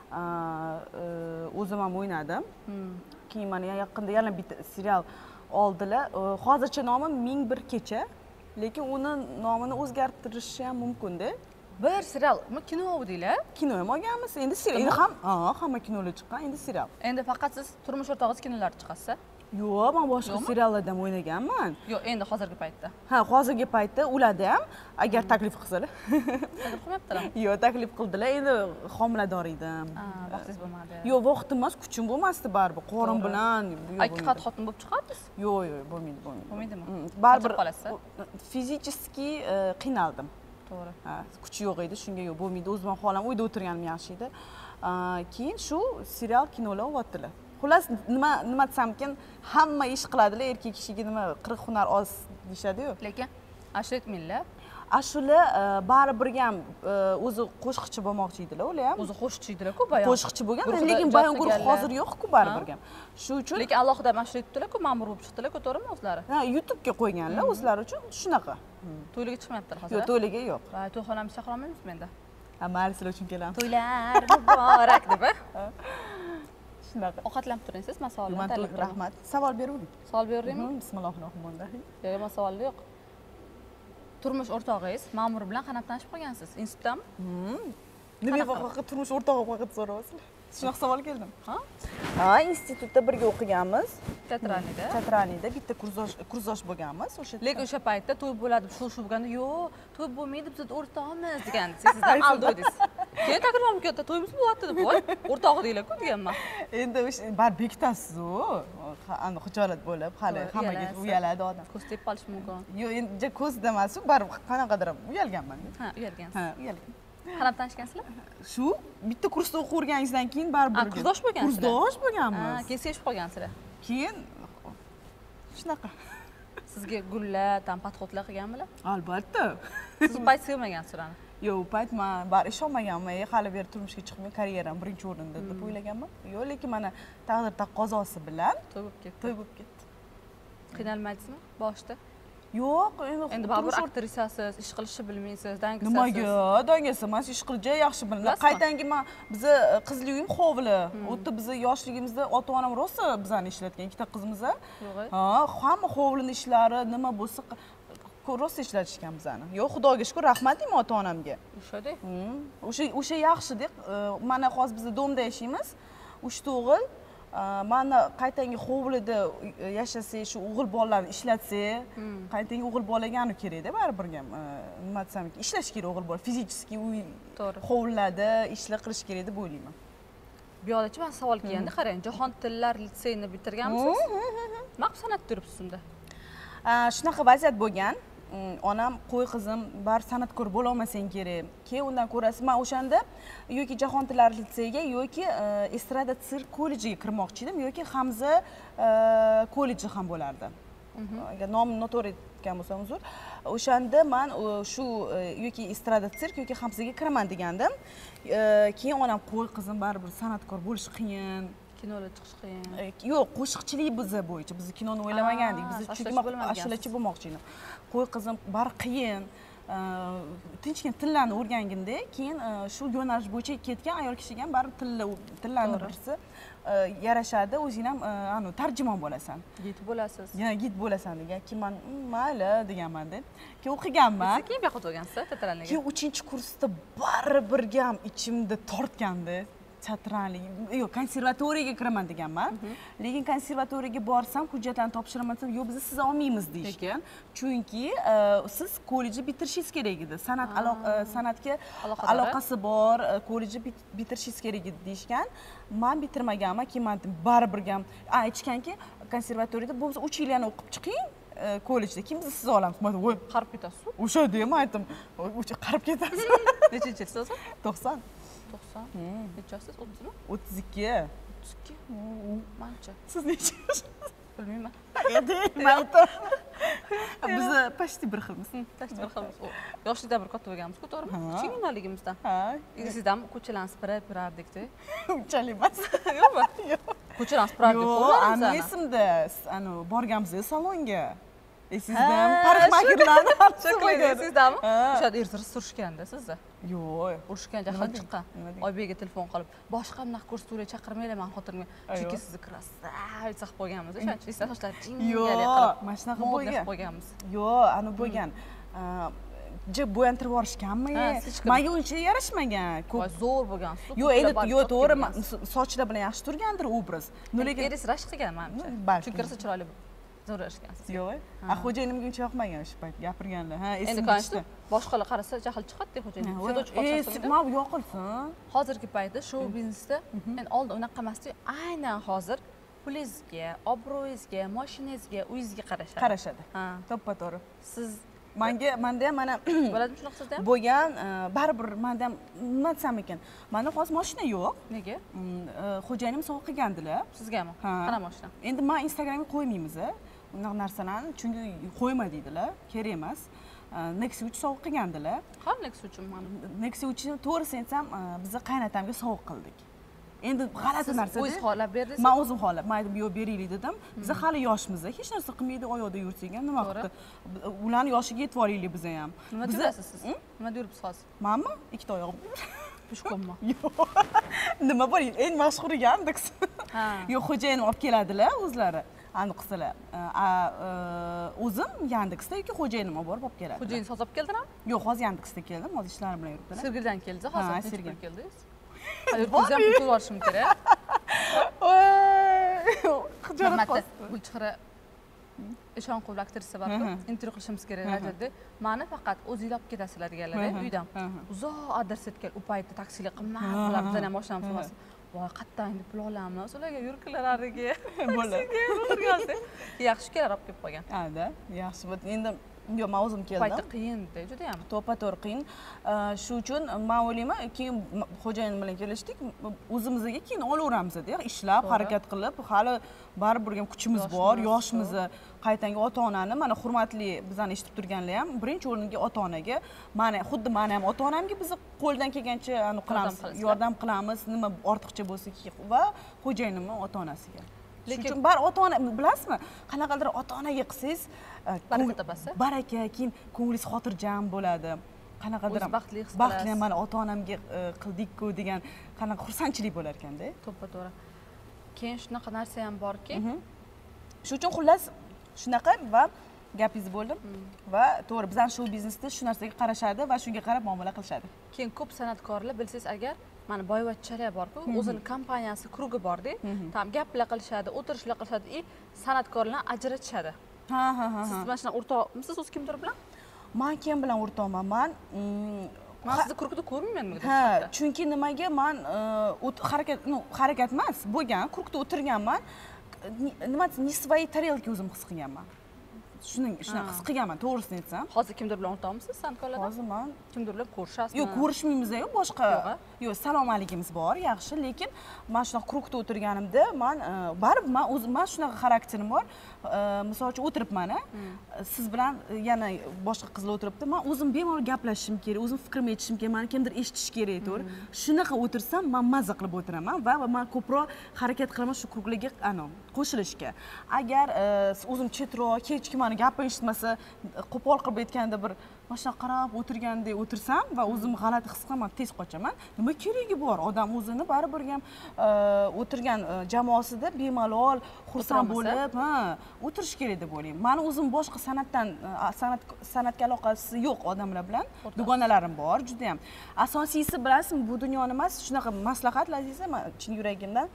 O'zim ham o'ynadim. Keyin mana yaqinda yana bitta serial oldilar. Hozircha nomi ming bir kecha. Lekin uni nomini o'zgartirishi ham mumkin-da. Bir serial, kino oldilar. Kino ham olganmiz. Endi serial, endi ham, ha, hamma kinolar chiqqan, endi serial. Endi faqat siz turmush o'rtog'ingiz kinolarda chiqasiz? Yo'q, men boshqa seriallarda ham o'ynaganman. Yo'q, endi hozirgi paytda. Ha, hozirgi paytda ularda ham agar taklif qilsalar. Taklif qilmayaptilar. Yo'q, taklif qildilar. Endi homilador edim. Ha, vaqtingiz bo'lmadi. Yo'q, vaqtim emas, kuchim bo'lmasdi baribir. Qorin bilan. Haqiqat xotin bo'lib chiqardingiz? Yo'q, yo'q, bo'lmaydi, bo'lmaydi. Bo'lmaydimi? Baribir fizически qiynaldim. To'g'ri. Ha, kuchi yo'q edi, shunga yo'q, bo'lmaydi. O'zim xohlam uyda o'tirganim yaxshi edi. Keyin shu serial kinolar olyaptilar. Xullas nima nima desamkin, hamma ish qiladilar, erkak kishiga nima qirq hunar oz deyshadi-yu. Lekin ashula aytmanglar. Ashula baribir ham o'zi qo'shiqchi bo'lmoqchi edilar, ular ham. O'zi qo'shiqchi edilar-ku bayon. Qo'shiqchi bo'lgan, lekin bayon guruh hozir yo'q-ku baribir ham. Shu uchun lekin alohida ashula aytdilar-ku, ma'mur bo'lib chiqdilar-ku, to'g'rimi o'zlari? Ha, YouTube'ga qo'yganlar o'zlari uchun shunaqa. To'ylarga chiqmayaptilar hozir. Yo'q, to'ylarga yo'q. Va to'yxonamni chaqira olmaymizmi endi? Ha, mayli sizlar uchun kelamiz. To'ylar muborak deb. Shunaqa. Ovqatlanib turing siz, masalani talab qilib. Rahmat. Savol beravering. Savol beraymi? Bismillahirrohmanirrohim. Yo'q, savol yo'q. Turmush o'rtog'ingiz ma'mur bilan qanday tanishib qolgansiz? Institutdami? Nima vaqtda turmush o'rtog'im haqida so'rayapsiz? Shunaqa savol keldim. Ha? Ha, institutda birga o'qiganmiz. Teatralniyda. Teatralniyda bitta kursdosh kursdosh bo'lganmiz o'sha. Lekin o'sha paytda to'y bo'ladi, shu-shu bo'lganda, "Yo'q, to'y bo'lmaydi, biz o'rtog'imiz" degansiz. Sizdan aldadingiz. Keyin takrorlab ketdi, "To'yimiz bo'lyapti" deb, "Voy, o'rtog'i deylar-ku" deganman. Endi o'sha bar bekitasiz-ku. Ana xijolat bo'lib, hali hammaga uyaladi odam. Ko'z tepib qolish mumkin. Yo'q, endi ko'zda emas-ku, baribir qanaqadir uyalganman. Ha, uyalgansiz. Ha, uyalgan. Qanday tanishgansizlar? Shu bitta kursda o'qib o'rganingizdan keyin baribir kursdosh bo'lgansizlar. Kursdosh bo'lganmiz. Ha, keyin sevishib qolgansizlar. Keyin shunaqa. Sizga gullar, tam podxodlar qilganmilar? Albatta. Siz u payt sevmagansiz ularni. Yo'q, u payt men bar ishonmaganman. Hali beri turmushga chiqmay, karyeram birinchi o'rinda deb o'ylaganman. Yo'q, lekin mana taqdir taqozosi bilan to'y bo'lib ketdi. To'y bo'lib ketdi. Qiynalmaydingizmi boshida? Yo'q, endi endi baribir aktrisasiz, ish qilishni bilmaysiz, dangasasiz. Nimaga? Dangasa emas, ish qilishni yaxshi bilaman. Qaytangi men bizni qizli uyim hovli. U yerda biz yoshligimizda ota-onam rosa bizani ishlatgan, ikkita qizimiz. Yo'q. Ha, hamma hovlini ishlari, nima bo'lsa rosa ishlatishgan bizani. Yo'q, Xudoga shukr, rahmat deyman ota-onamga. O'shadek. O'sha o'sha yaxshidek. Mana hozir biz domda yashaymiz. uchta o'g'il. Mana qaytangi hovlida yashasa, shu o'g'il bolalarni ishlatsa, qaytangi o'g'il bolaga kerak-da baribir ham. Nima desam, ishlash kerak o'g'il bola, fizически uy hovllarda ishlar qilish kerak deb o'ylayman. Bu yo'lda men savol kelganda, qarang, Jahon tillar litseyini bitirganmisiz? Nima qilib san'at turibsiz unda? Shunaqa vaziyat bo'lgan. Onam, "Qo'y qizim, bar san'atkor bo'la olmasang kerak." Keyin undan ko'rasiz, men o'shanda yoki Jahon tillar litseyiga yoki estrada sirk kollejiga kirmoqchi edim, yoki Hamza kolleji ham bo'lardi. Agar nomini noto'g'ri aytgan bo'lsam uzr. O'shanda men shu yoki estrada sirk yoki Hamzaga kiraman degandim. Keyin onam, "Qo'y qizim, baribir san'atkor bo'lish qiyin. Kinoga chiqish qiyin." Yo'q, qo'shiqchilik bizni bo'yicha. Biz kinoni o'ylamagandik. Biz chunki ashulachi bo'lmoqchi edim. "Qo'y qizim, bar qiyin. Tinchgina tillarni o'rganginda, keyin shu yo'nalish bo'yicha ketgan ayol kishiga ham baribir tilni tillarni bilsa yarashadi, o'zing ham anu tarjimon bo'lasan. Gid bo'lasiz. Yana gid bo'lasan" degan. Keyin men mayli deganman-da. Keyin o'qiganman. Keyin bu yoqqa o'qigansiz, teatralniga. Keyin uchinchi kursda baribir ham ichimda tortgandi. Teatrallik, yo'q, konservatoriyaga kiraman deganman. Lekin konservatoriyaga borsam, hujjatlarni topshiraman, "Yo'q, biz sizni olmaymiz" deyishgan. Chunki siz kollejni bitirishingiz kerak edi. San'at san'atga aloqasi bor, kollejni bitirishingiz kerak edi deyishgan. Men bitirmaganman, keyin men baribir ham aytishganki, konservatoriyada bo'lsa uch yillarni o'qib chiqing. Kollejda kim bizni siz olamiz? Men voy, qarib ketasiz. O'sha deyman, aytdim. O'sha qarib ketasiz. Nechinchi yilsiz? to'qson. to'qson. Nechasiz? o'ttizmi? o'ttiz ikki. o'ttiz ikki. Mancha. Siz necha yoshsiz? Bilmayman. Mayli. Biz pashti bir xilmiz. Pashti bir xilmiz. Yoshlikda bir katta bo'lganmiz-ku, to'g'rimi? Kichkinaligimizdan. Ha. Siz ham ko'chalarni sipirib yurardik-da. Unchalik emas. Yo'qmi? Yo'q. Ko'chalarni sipirardik. Yo'q, ana esimda, ana borganmiz salonga. Esingizdan parikmakirlarni chaqirgan sizdami? O'shada ertasi surishganda sizni. Yo'q, urushgan jahl chiqqan. Oybekga telefon qilib, "Boshqa bunaqa kurs to'la chaqirmaylar men xotinimga, chunki sizni krasavitsa qilib qo'yganmiz." O'shancha esa sochlar jingali qilib. Mana shunaqa bo'lgan. qo'yganmiz. Yo'q, ana bo'lgan. Jib bo'yantirib yuborishganmi? Menga uncha yarashmagan. Ko'p zo'r bo'lgan. Yo'q, endi yo'q, to'g'ri, sochlar bilan yaxshi turgandir obraz. Lekin eris rashk qilgan menimcha. Chunki rosa chiroyli zo'rlashgansiz. Yo'q, a xo'jayinimga uncha yoqmagan shu payt gapirganlar. Ha, endi qancha boshqalar qarasa jahl chiqadi xo'jayin. Sezuvchi qolsa. Ma yo'qilsin. Hozirgi paytda shou biznesda men oldin unaqa emasdi. Aynan hozir pulingizga, obro'yingizga, mashinangizga, uyingizga qarashadi. Qarashadi. Ha, to'ppa-to'g'ri. Siz Menga menda ham mana bo'ladimi shunaqa sizda ham? bo'lgan, baribir menda ham nima desam ekan? Menda hozir mashina yo'q. Nega? Xo'jayinim sovg'a qilgandilar. Sizgami? Qanaqa mashina? Endi men Instagramga qo'ymaymiz. Unaqa narsalarni, chunki qo'yma deydilar, kerak emas. Nexia uch sovg'a qilgandilar. Ha, Nexia uchun mana. Nexia uchun to'g'risini aytsam, biz qaynatamga sovg'a qildik. Endi g'alati narsa. O'zingiz xohlab berdingiz? Men o'zim xohlab, mayli yo'q beraylik dedim. Biz hali yoshmiz, hech narsa qilmaydi, oyoqda yursak ham nima qildi? Ularni yoshiga yetib olaylik biz ham. Nima deyapsiz siz? Nima yuribsiz hozir? Menmi? Ikkita oyog'im. Pushkonmi? Yo'q. Nima bor? Eng mashhur Yandex. Ha. Yo'q, xo'jayinim olib keladilar o'zlari. Aniq qilsalar. O'zim Yandexda yoki xo'jayinim olib borib olib keladi. Xo'jayin sotib keldingmi? Yo'q, hozir Yandexda keldim, hozir ishlarim bilan yuribdilar. Sergeldan keldingiz, hozir Sergeldan keldingiz. Hali o'zingiz ham pul olishim kerak. Xijolat qildi. Gulchehra Eshonqul aktrisa bor, intervyu qilishimiz kerak radioda. Meni faqat o'zinglar olib ketasizlar deganlar uydan. Uzoq adres etgan, u paytda taksilar qimmat bo'lib, bizdan ham mashinamiz emas. Voy, qayerdan endi pul olamiz? Ularga yurkilar ariga. Bo'ladi. Yaxshi kelar olib kelib qo'ygan. Ha-da, yaxshi bo'ldi. Endi yo'q, men o'zim keldim. Paytda qiyin-da, juda ham. To'pa-to'g'ri qiyin. Shu uchun men o'ylayman, keyin xo'jayinim bilan kelishdik, o'zimizga keyin olaveramiz-da, ishlab, harakat qilib, hali baribir ham kuchimiz bor, yoshmiz. Qaytanga ota-onani, mana hurmatli bizani eshitib turganlar ham birinchi o'ringa ota-onaga, mana xuddi meni ham ota-onamga biz qo'ldan kelgancha qilamiz, yordam qilamiz, nima ortiqcha bo'lsa va xo'jayinimning ota-onasiga. Lekin bar ota-ona bilasizmi? Qanaqadir ota-onaga qilsangiz, baraka topasiz. Baraka, keyin ko'nglingiz xotirjam bo'ladi. Qanaqadir baxtli his qilasiz. Baxtli mana ota-onamga qildik-ku degan qanaqa xursandchilik bo'lar ekanda. To'ppa-to'g'ri. Keyin shunaqa narsa ham borki, shu uchun xullas shunaqa va gapingiz bo'ldim va to'g'ri bizning shou biznesda shu narsaga qarashadi va shunga qarab muomala qilishadi. Keyin ko'p san'atkorlar bilsangiz agar mana boyvachchalar bor-ku, o'zini kompaniyasi, krugi bor-da, tam gaplar qilishadi, o'tirishlar qilishadi, и san'atkorlarni ajratishadi. Ha, ha, ha. Siz mana shuna o'rtoqmisiz o'z kimdir bilan? Men kim bilan o'rtoqman? Men Men sizni krugda ko'rmaymanmi? Ha, chunki nimaga men harakat, no, harakat emas, bo'lgan, krugda o'tirganman. Nima desa, не свои тарелки o'zim his qilganman. Shuning shunaqa his qilganman, to'g'risini aytsam. Hozir kimdir bilan o'rtoqmisiz san'atkorlardan? Hozir men kimdir bilan ko'rishasizmi? Yo'q, ko'rishmaymiz-ku, boshqa. Yo'q, salom aligimiz bor, yaxshi, lekin men shunaqa krugda o'tirganimda, men baribir men o'zim men shunaqa xarakterim bor. Misol uchun o'tiribman, siz bilan yana boshqa qizlar o'tiribdi, men o'zim bemalol gaplashishim kerak, o'zim fikrimni aytishim kerak, meni kimdir eshitishi kerak, to'g'ri? Shunaqa o'tirsam, men mazza qilib o'tiraman va men ko'proq harakat qilaman shu kruglarga, ano, qo'shilishga. Agar o'zim chetroq, hech kim meni gapimni eshitmasa, qo'pol qilib aytganda bir mashina qarab o'tirgandek o'tirsam va o'zimni g'alati his qilaman, tez qochaman. Nima keragi bor? Odam o'zini baribir ham o'tirgan jamoasida bemalol, xursand bo'lib, ha, o'tirish kerak deb o'ylayman. Meni o'zim boshqa san'atdan, san'at san'atga aloqasi yo'q odamlar bilan dugonalarim bor, juda ham. Asosiysi bilasizmi, bu dunyoni emas, shunaqa maslahat Laziza, men chin yuragimdan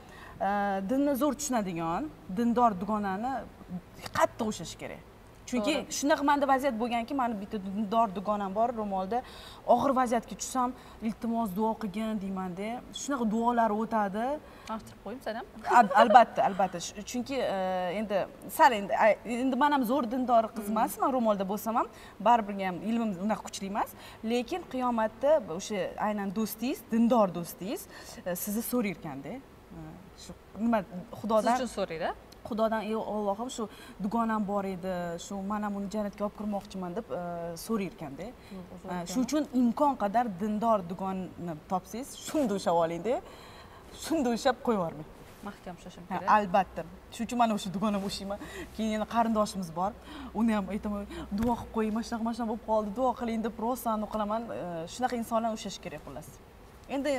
dinni zo'r tushunadigan, dindor dugonani qattiq ushlash kerak. Chunki shunaqa menda vaziyat bo'lganki, meni bitta dindor dugonam bor, Ro'molda. Og'ir vaziyatga tushsam, iltimos duo qilgin deyman-da. Shunaqa duolar o'tadi. Aytib qo'yim sen ham. Albatta, albatta. Chunki endi sal endi endi men ham zo'r dindor qiz emasman, Ro'molda bo'lsam ham, baribir ham ilmim unaqa kuchli emas, lekin qiyomatda o'sha aynan do'stingiz, dindor do'stingiz sizni so'rar ekanda. Shu nima Xudodan siz uchun so'raydi. Xudodan, ey Allohim, shu dugonam bor edi, shu men ham uni jannatga olib kirmoqchiman deb so'rar ekanda. Shuning uchun imkon qadar dindor dugonni topsangiz, shunda ushlab oling-da. Shunda ushlab qo'yib yubormang. Mahkam ushlashim kerak. Albatta. Shuning uchun men o'sha dugonam ushlayman. Keyin yana qarindoshimiz bor. Uni ham aytaman, duo qilib qo'ying, mana shunaqa, mana shunaqa bo'lib qoldi, duo qiling deb rosan qilaman. Shunaqa insonlarni ushlash kerak xullas. Endi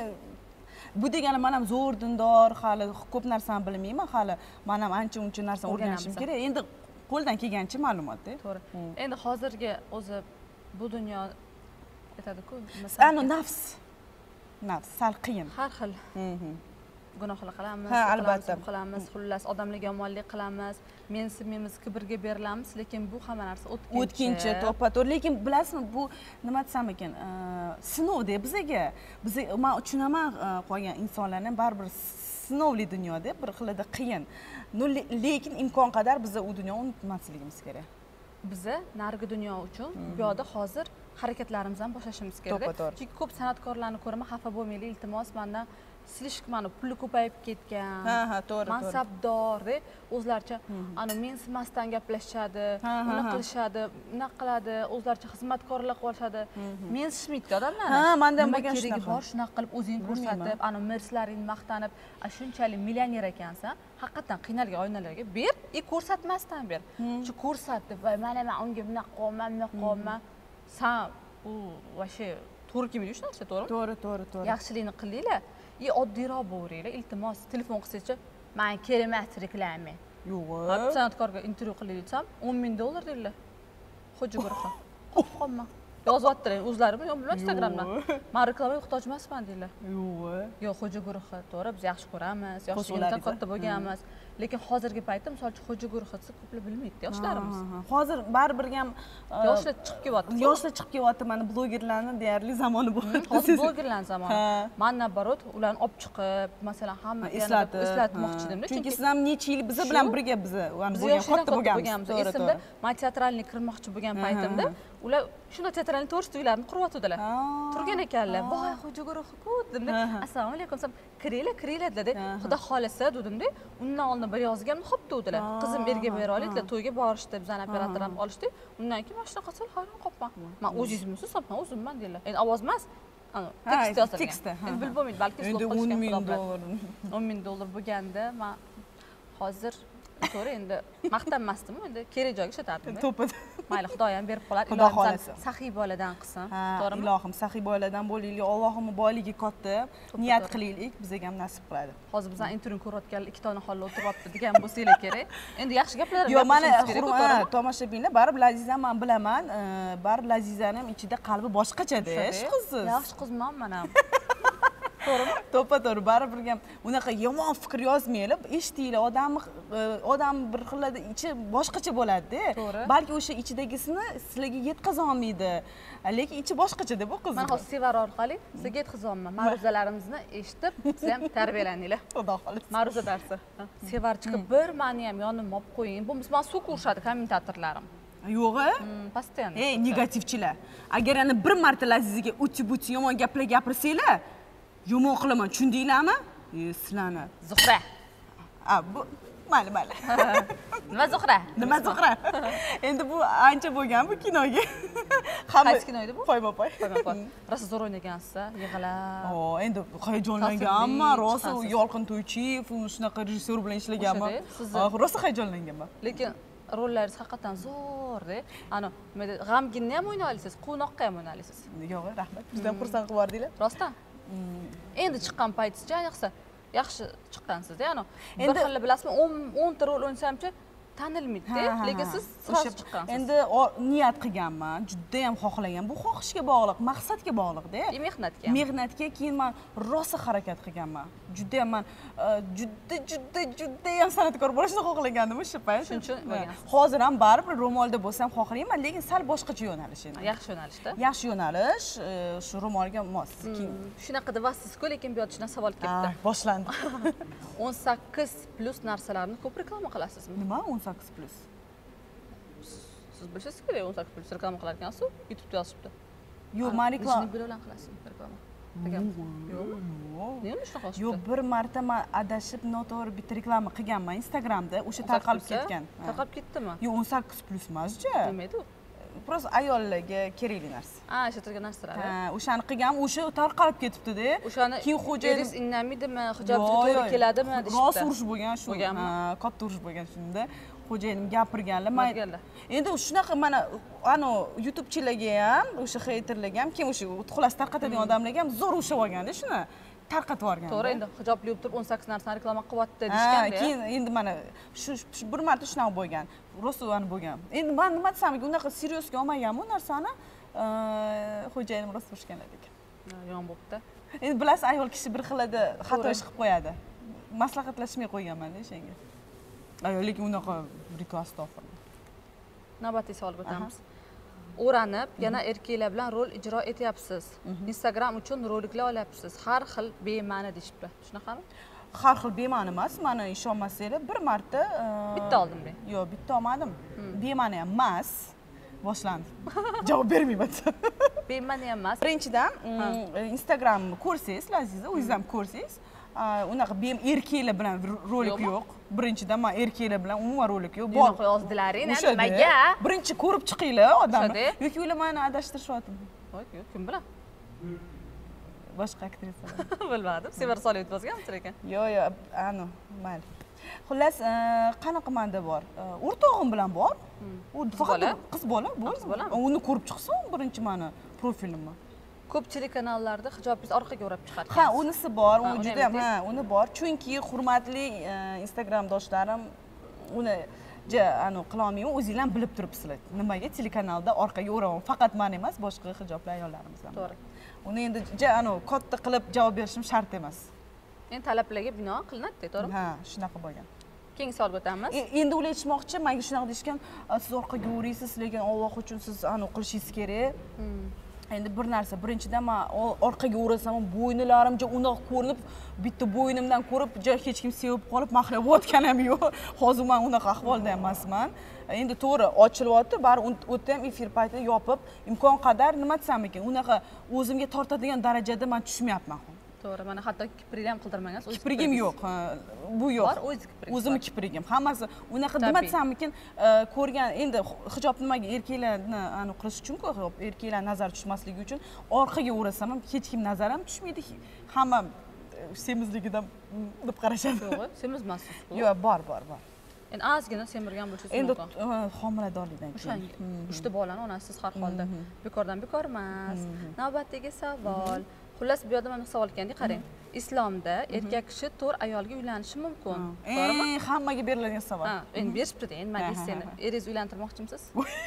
bu degani men ham zo'r dindor, hali ko'p narsani bilmayman, hali men ham ancha-uncha narsa o'rganishim kerak. Endi qo'ldan kelgancha ma'lumot-da. To'g'ri. Endi hozirgi o'zi bu dunyo aytadi-ku, ana nafs. Nafs sal qiyin. Har xil. Gunohlar qilamiz, ha, albatta qilamiz, xullas odamlarga yomonlik qilamiz, mensimaymiz, kibrga berilamiz, lekin bu hamma narsa o'tkinchi. O'tkinchi, to'ppa-to'g'ri. Lekin bilasizmi, bu nima desam ekan, sinovda bizga, biz men tushunaman qolgan insonlarning baribir sinovli dunyoda bir xilda qiyin. Lekin imkon qadar biz u dunyoni unutmasligimiz kerak. biza narigi dunyo uchun bu yoqda hozir harakatlarimizni ham boshlashimiz kerak. Chunki ko'p san'atkorlarni ko'raman, xafa bo'lmaylik, iltimos, mendan silishmani puli ko'payib ketgan. Ha, ha, to'g'ri. Mansabdor deb o'zlaricha ana mensimasdan gaplashishadi, uni qilishadi, nima qiladi, o'zlaricha xizmatkorlik qilishadi. Mensishmaydi odamlar. Ha, menda ham bo'lgan shunaqa. Bor, shunaqa qilib o'zingni ko'rsatib, ana merslaringni maqtanib, shunchalik millioner ekansan, haqiqatan qiynalgan oynalarga ber, и ko'rsatmasdan ber. Shu ko'rsatib, voy mana men unga bunaqa qilman, bunaqa qilman. Sen u vashe to'g'ri kelmaydi shu narsa, to'g'rimi? To'g'ri, to'g'ri, to'g'ri. Yaxshilikni qilinglar. И oddiyroq bo'laveringlar. Iltimos, telefon qilsangiz, "Men kerak reklama." Yo'q. Hop, san'atkorga intervyu qilaylik desam, o'n ming dollar deydilar. Xo'ja guruhi. Qo'pqonman. Yozyaptilar o'zlarimi, yo bilmayman Instagramdan. Men reklamaga muhtoj emasman deydilar. Yo'q. Yo'q, xo'ja guruhi, to'g'ri, biz yaxshi ko'ramiz, yoshligimizdan katta bo'lganmiz. Lekin hozirgi paytda misolchi xo'ja guruhi desa ko'plab bilmaydi yoshlarimiz. Hozir baribir ham yoshlar chiqib kelyapti. Yoshlar chiqib kelyapti, mana blogerlarning deyarli zamoni bo'lyapti. Hozir blogerlarning zamoni. Men nabarot ularni olib chiqib, masalan, hamma eslatmoqchi edim. Chunki siz ham necha yil biz bilan birga biz bo'lgan katta bo'lganmiz. Esimda, men teatralniy kirmoqchi bo'lgan paytimda ular shunda teatralniy to'rtta uylarni quryaptilar. Turgan ekanlar. Voy, xo'ja guruhi-ku dedimda. Assalomu alaykum, kiringlar, kiringlar dedi. Xudo xolisa dedimda. Undan oldin bir yozganimda xo'p dedilar. Qizim erga bera oladilar, to'yga borishdi, bizani operator ham olishdi. Undan keyin mana shunaqa qilib hayron qolibman. Men o'zingizmisiz, men o'zimman dedilar. Endi ovoz emas, ana tekst yozilgan. Tekstda. Endi bilib bo'lmaydi, balki endi o'n ming dollar. o'n ming dollar bo'lganda men hozir to'g'ri endi maqtanmasdim, endi kerak joyga ishlatardim. To'pida. Mayli, Xudoy ham berib qolar. Xudo xolasa. Saxiy boladan qilsin. To'g'rimi? Ilohim, saxiy boladan bo'laylik. Allohim boyligi katta. Niyat qilaylik, bizga ham nasib qiladi. Hozir bizdan intervyu ko'rayotganlar ikki tona holda o'tiribdi degan bo'lsanglar kerak. Endi yaxshi gaplar. Yo'q, mana hurmat, tomoshabinlar, baribir Lazizani men bilaman. Baribir Lazizani ham ichida qalbi boshqacha-da, shu qizsiz. Yaxshi qizman men ham. To'g'rimi? To'ppa-to'g'ri, baribir ham unaqa yomon fikr yozmanglar. Eshitinglar, odam odam bir xillarda ichi boshqacha bo'ladi-da. Balki o'sha ichidagisini sizlarga yetkaza olmaydi. Lekin ichi boshqacha-da bu qiz. Men hozir Sevar orqali sizga yetkaza olmayman. Ma'ruzalarimizni eshitib, siz ham tarbiyalaninglar. Xudo xolasa. Ma'ruza darsi. Sevar chiqib bir meni ham yonimga olib qo'ying. Bu men suv ko'rishadi kommentatorlarim. Yo'g'i? Постоянно. Ey, negativchilar. Agar yana bir marta Lazizga uti-buti yomon gaplar gapirsanglar, yomon qilaman, tushundinglarmi? E, sizlarni. Zuhra. A, bu mayli, mayli. Nima Zuhra? Nima Zuhra? Endi bu ancha bo'lgan bu kinoga. Qaysi kino edi bu? Poyma-poy. Poyma-poy. Rosa zo'r o'ynagansiz, yig'ilab. O, endi hayajonlanganman, rosa Yolqin To'ychiyev, shunaqa rejissyor bilan ishlaganman. Rosa hayajonlanganman. Lekin rollaringiz haqiqatan zo'r-da. Ana, g'amginni ham o'ynay olasiz, quvnoqqa ham o'ynay olasiz. Yo'q, rahmat. Bizdan xursand qilib yubordinglar. Rostdan? Endi chiqqan paytingizda ayniqsa yaxshi chiqqansizda, ana. Bir xilla bilasizmi, o'n ta rol o'ynasamchi tanilmaydi-da, lekin siz sirasiz chiqqansiz. Endi niyat qilganman, juda ham xohlagan. Bu xohishga bog'liq, maqsadga bog'liq-da. Mehnatga. Mehnatga keyin men rosa harakat qilganman. Juda ham men juda juda juda ham san'atkor bo'lishni xohlagandim o'sha payt. Shuning uchun bo'lgan. Hozir ham baribir ro'molda bo'lsam xohlayman, lekin sal boshqacha yo'nalish endi. Yaxshi yo'nalishda. Yaxshi yo'nalish, shu ro'molga mos. Shunaqa devassiz-ku, lekin bu yo'lda savol kelibdi. Boshlandi. o'n sakkiz plus narsalarni ko'p reklama qilasizmi? Nima o'n sakkiz plus? Siz bilsangiz kerak, o'n sakkiz plus reklama qilar ekansiz, YouTube'da yozibdi. Yo'q, men reklama bilan qilasizmi reklama? Yo'q. Nima shunaqa qilibdi? Yo'q, bir marta men adashib noto'g'ri bitta reklama qilganman Instagramda, o'sha tarqalib ketgan. Tarqalib ketdimi? Yo'q, o'n sakkiz plus emas-chi. Nimaydi u? Prosta ayollarga kerakli narsa. Ha, ishlatilgan narsalar. Ha, o'shani qilgan, o'sha tarqalib ketibdi-da. O'shani keyin xo'jayinim innamadimi, hijobga to'g'ri keladimi deyishdi. Rosa urush bo'lgan shu. Ha, katta urush bo'lgan shunda. Xo'jayinim gapirganlar. Men endi shunaqa mana ana YouTubechilarga ham, o'sha haterlarga ham, kim o'sha xullas tarqatadigan odamlarga ham zo'r urushib olganda shuni tarqatib yuborgan. To'g'ri, endi hijobli bo'lib turib o'n sakkiz narsani reklama qilyapti deyishganda. Ha, keyin endi mana shu bir marta shunaqa bo'lgan. Rosa ani bo'lgan. Endi men nima desam, unaqa seriozga olmagan bu narsani, xo'jayinim rosa urishganlar ekan. Yomon bo'pti. Endi bilasiz, ayol kishi bir xilada xato ish qilib qo'yadi. Maslahatlashmay qo'yganman-da o'shanga. Ayol lekin unaqa rikastofir. Navbatdagi savolga o'tamiz. O'ranib, yana erkaklar bilan rol ijro etyapsiz. Instagram uchun roliklar olyapsiz. Har xil bema'ni deyishibdi. Shunaqami? har xil bema'ni emas. Mana ishonmasanglar bir marta bitta oldim men. Yo'q, bitta olmadim. Bema'ni ham emas. Boshlandi. Javob bermayman. Bema'ni ham emas. Birinchidan Instagram ko'rsangiz, Laziza, o'zingiz ham ko'rsangiz, unaqa bem erkaklar bilan rolik yo'q. Birinchidan men erkaklar bilan umuman rolik yo'q. Bor yozdilaring, nimaga? Birinchi ko'rib chiqinglar odamni. Yoki ular meni adashtirishyapti. Voy, yo'q, kim bilan? Boshqa aktrisalar. Bilmadim. Sevara Soliyev yozganmisiz ekan? Yo'q, yo'q, anu, mayli. Xullas, qanaqa menda bor? O'rtog'im bilan bor. U faqat qiz bola, bu. Qiz bola. Uni ko'rib chiqsin, birinchi meni profilimni. Ko'pchilik kanallarda hijobingiz orqaga o'rab chiqargan. Ha, unisi bor, u juda ham, ha, uni bor. Chunki hurmatli Instagram doshlarim uni anu qila olmayman, o'zingizlar ham bilib turibsizlar. Nimaga telekanalda orqaga o'raman? Faqat men emas, boshqa hijobli ayollarimiz ham. To'g'ri. Uni endi ja anu katta qilib javob berishim shart emas. Endi talablarga binoan qilinadi, to'g'rimi? Ha, shunaqa bo'lgan. Keyingi savolga o'tamiz. Endi ular aytmoqchi, menga shunaqa deyishgan, siz orqaga o'raysiz, lekin Alloh uchun siz anu qilishingiz kerak. Endi bir narsa, birinchidan men orqaga o'rasam, bo'yinlarim jo unaqa ko'rinib, bitta bo'yinimdan ko'rib, jo hech kim sevib qolib, mahlayotgan ham yo'q. Hozir men unaqa ahvolda emasman. Endi to'g'ri, ochilyapti, bari o'tda ham efir paytida yopib, imkon qadar nima desam ekan, unaqa o'zimga tortadigan darajada men tushmayapman. To'g'ri, mana hatto kiprikni ham qildirmagansiz. Kiprigim yo'q, bu yo'q. Bor, o'z kiprigi. O'zim kiprigim. Hammasi unaqa nima desam ekan, ko'rgan, endi hijob nimaga erkaklarni aniq qilish uchun-ku, erkaklar nazar tushmasligi uchun orqaga o'rasam ham hech kim nazar ham tushmaydi. Hamma semizligidan deb qarashadi. Yo'q, semiz emassiz. Yo'q, bor, bor, bor. Endi ozgina semirgan bo'lishingiz mumkin. Endi homiladorlikdan keyin. Uchta bolani onasiz har holda. Bekordan bekor emas. Navbatdagi savol. Xullas, bu yerda mana savol ekanda, qarang. Islomda erkak kishi to'rt ayolga uylanishi mumkin. To'g'rimi? Eng hammaga beriladigan savol. Ha, endi berishibdi, endi men seni eringizni uylantirmoqchimisiz?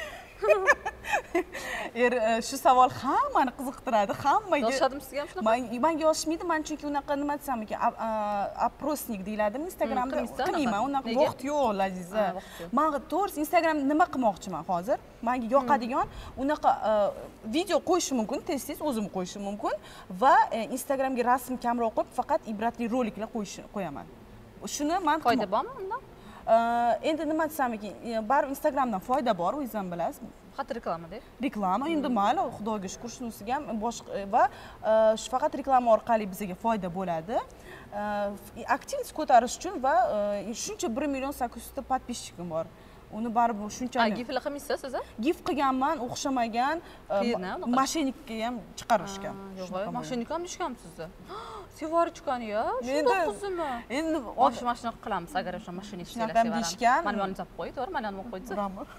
Er shu savol hammani qiziqtiradi, hammaga. Yozishadimi sizga ham shunaqa? Menga yozishmaydi, men chunki unaqa nima desam ekan, aprosnik deyiladimi Instagramda? Qilmayman, unaqa vaqt yo'q, Laziza. Men to'g'risi Instagram nima qilmoqchiman hozir? Menga yoqadigan unaqa video qo'yishim mumkin, tez-tez o'zim qo'yishim mumkin va Instagramga rasm kamroq qo'yib, faqat ibratli roliklar qo'yaman. Shuni men foyda bormi undan? Endi nima desam ekan, baribir Instagramdan foyda bor, o'zingiz ham bilasiz. Faqat reklama-da. Reklama endi mayli, Xudoga shukr, shunisiga ham boshqa va shu faqat reklama orqali bizga foyda bo'ladi. Aktivность ko'tarish uchun va shuncha bir million sakkiz yuz ta podpисчигim bor. Uni baribir shunchalik. A, giflar qilmaysiz siz? Gif qilganman, o'xshamagan, mashinnikka ham chiqarishgan. Yo'q, mashinnik ham ishkamsiz. Sevorichkani-ya, shundoq qizimi? Endi osh mashina qilamiz agar o'sha mashina ishlaysiz. Shunaqam deyishgan. Mana buni zap qo'y, to'g'ri, mana nima qo'ydi?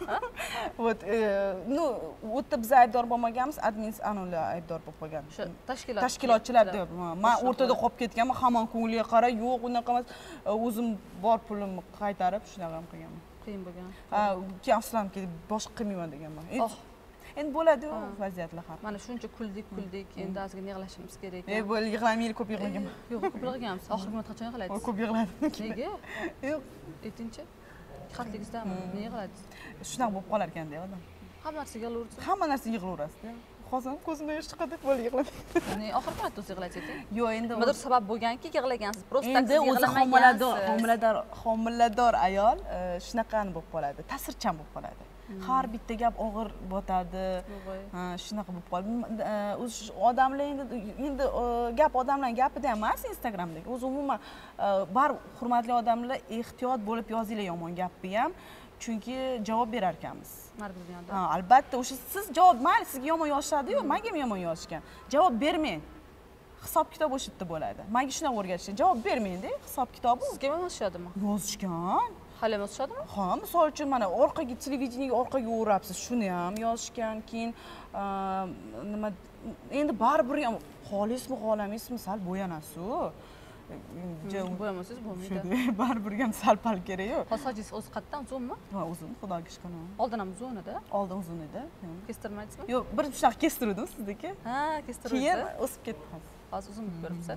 Вот, ну, u yerda biz aybdor bo'lmaganmiz, admin anular aybdor bo'lib qolgan. O'sha tashkilot. Tashkilotchilar deb. Men o'rtada qolib ketganman, hamon ko'ngliga qarab, yo'q, unaqa emas. O'zim bor pulimni qaytarib shunaqa ham qilganman. Qiyin bo'lgan. Ha, keyin aslan kelib boshqa qilmayman deganman. Endi bo'ladi-ku vaziyatlar har. Mana shuncha kuldik, kuldik, endi ozgina yig'lashimiz kerak. E, bo'l, yig'lamaylik, ko'p yig'laganman. Yo'q, ko'p yig'lagansiz. Oxirgi marta qachon yig'ladingiz? Ko'p yig'ladim. Nega? Yo'q. Aytingchi. Xatligizdami? Nega yig'ladingiz? Shunaqa bo'lib qolar ekan-da odam. Hamma narsa yig'laverasiz. Hamma narsa yig'laverasiz. Hozir ko'zimdan yosh chiqadi, bo'ldi yig'ladim. Ne, oxirgi marta o'zingiz yig'ladingiz? Yo'q, endi nimadir sabab bo'lganki yig'lagansiz. Prosta endi o'zi homilador, homilador, homilador ayol shunaqani bo'lib qoladi, ta'sirchan bo'lib qoladi. Har bitta gap og'ir botadi. Ha, shunaqa bo'lib qoldi. O'zi odamlar endi endi gap odamlarning gapida emas Instagramdagi. O'zi umuman bar hurmatli odamlar ehtiyot bo'lib yozinglar yomon gapni ham. Chunki javob berar ekanmiz. Ha, albatta, o'sha siz javob, mayli sizga yomon yozishadi-yu, menga ham yomon yozishgan. Javob bermang. Hisob kitob o'sha yerda bo'ladi. Menga shunaqa o'rgatishgan. Javob bermang-da, hisob kitobi. Sizga ham yozishadimi? Yozishgan. Hali ham yozishadimi? Ha, misol uchun mana orqaga televideniyega orqaga o'rabsiz, shuni ham yozishgan, keyin nima endi baribir ham xohlaysizmi, xohlamaysizmi, sal bo'yanasiz-ku. Bo'yamasangiz bo'lmaydi. Baribir ham sal-pal kerak-ku. Hozir sochingiz o'zi qayerdan, uzunmi? Ha, uzun, xudoga shukr. Oldin ham uzun edi. Oldin uzun edi. Kestirmaysizmi? Yo'q, bir shunaqa kestirdim sizniki. Ha, kestirdim. Keyin o'sib ketdi hozir. Hozir uzun bo'lib ko'ribsiz.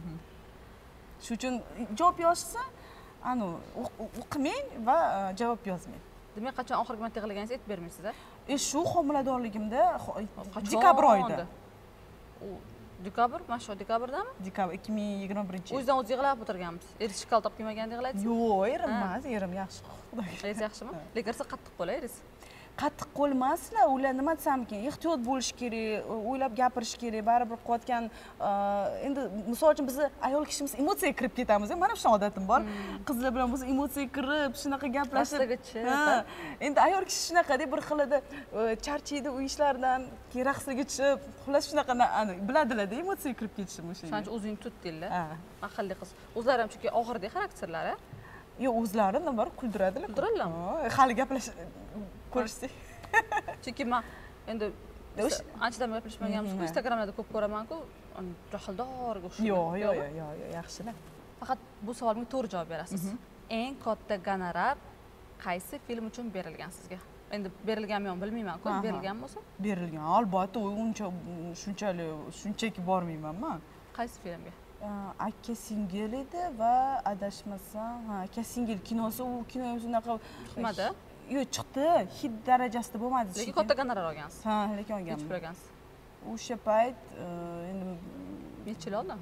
Shu uchun javob yozsa, anu o'qimang va javob yozmang. Demak, qachon oxirgi marta yig'laganingizni aytib bermaysiz-a? E, shu homiladorligimda dekabr oyida. Dekabr, mana shu dekabrdami? Dekabr ikki ming yigirma birinchi yil. O'zidan o'zi yig'lab o'tirganmiz. Eringiz shikolat olib kelmaganda yig'laysiz? Yo'q, erim emas, erim yaxshi. Xudoga. Eringiz yaxshimi? Lekin siz qattiq qo'l eringiz. Qattiq qo'l emaslar, ular nima desam ekan, ehtiyot bo'lish kerak, o'ylab gapirish kerak. Baribir qilayotgan, endi misol uchun biz ayol kishimiz emotsiyaga kirib ketamiz. Mana shu odatim bor. Qizlar bilan biz emotsiyaga kirib, shunaqa gaplashib. Ha, endi ayol kishi shunaqa deb bir xilida charchaydi uy ishlaridan, keyin raqsga tushib, xullas shunaqa biladilar-da, emotsiyaga kirib ketishni o'sha. Shuning uchun o'zingni tutdinglar. Ha. Aqlli qiz. O'zlari ham chunki og'irdek xarakterlari. Yo'q, o'zlari nima bor, kuldiradilar. Kuldiradilarmi? Hali gaplash ko'rishdik. Chunki men endi anchadan gaplashmaganmiz-ku, Instagramlarda ko'p ko'raman-ku, jahldorga o'xshaydi. Yo'q, yo'q, yo'q, yaxshilar. Faqat bu savolimga to'g'ri javob berasiz. Eng katta gonorar qaysi film uchun berilgan sizga? Endi berilganmi yo'qmi bilmayman-ku, berilganmi bo'lsa? Berilgan, albatta, uncha shunchalik shunchaki bormayman-man. Qaysi filmga? Akka singil edi va adashmasam, ha, akka singil kinosi, u kino unaqa chiqmadi. Yo'q, chiqdi, hit darajasida bo'lmadi. Lekin katta gonorar olgansiz. Ha, lekin olganman. Nechta pul olgansiz? O'sha payt endi necha yil oldin?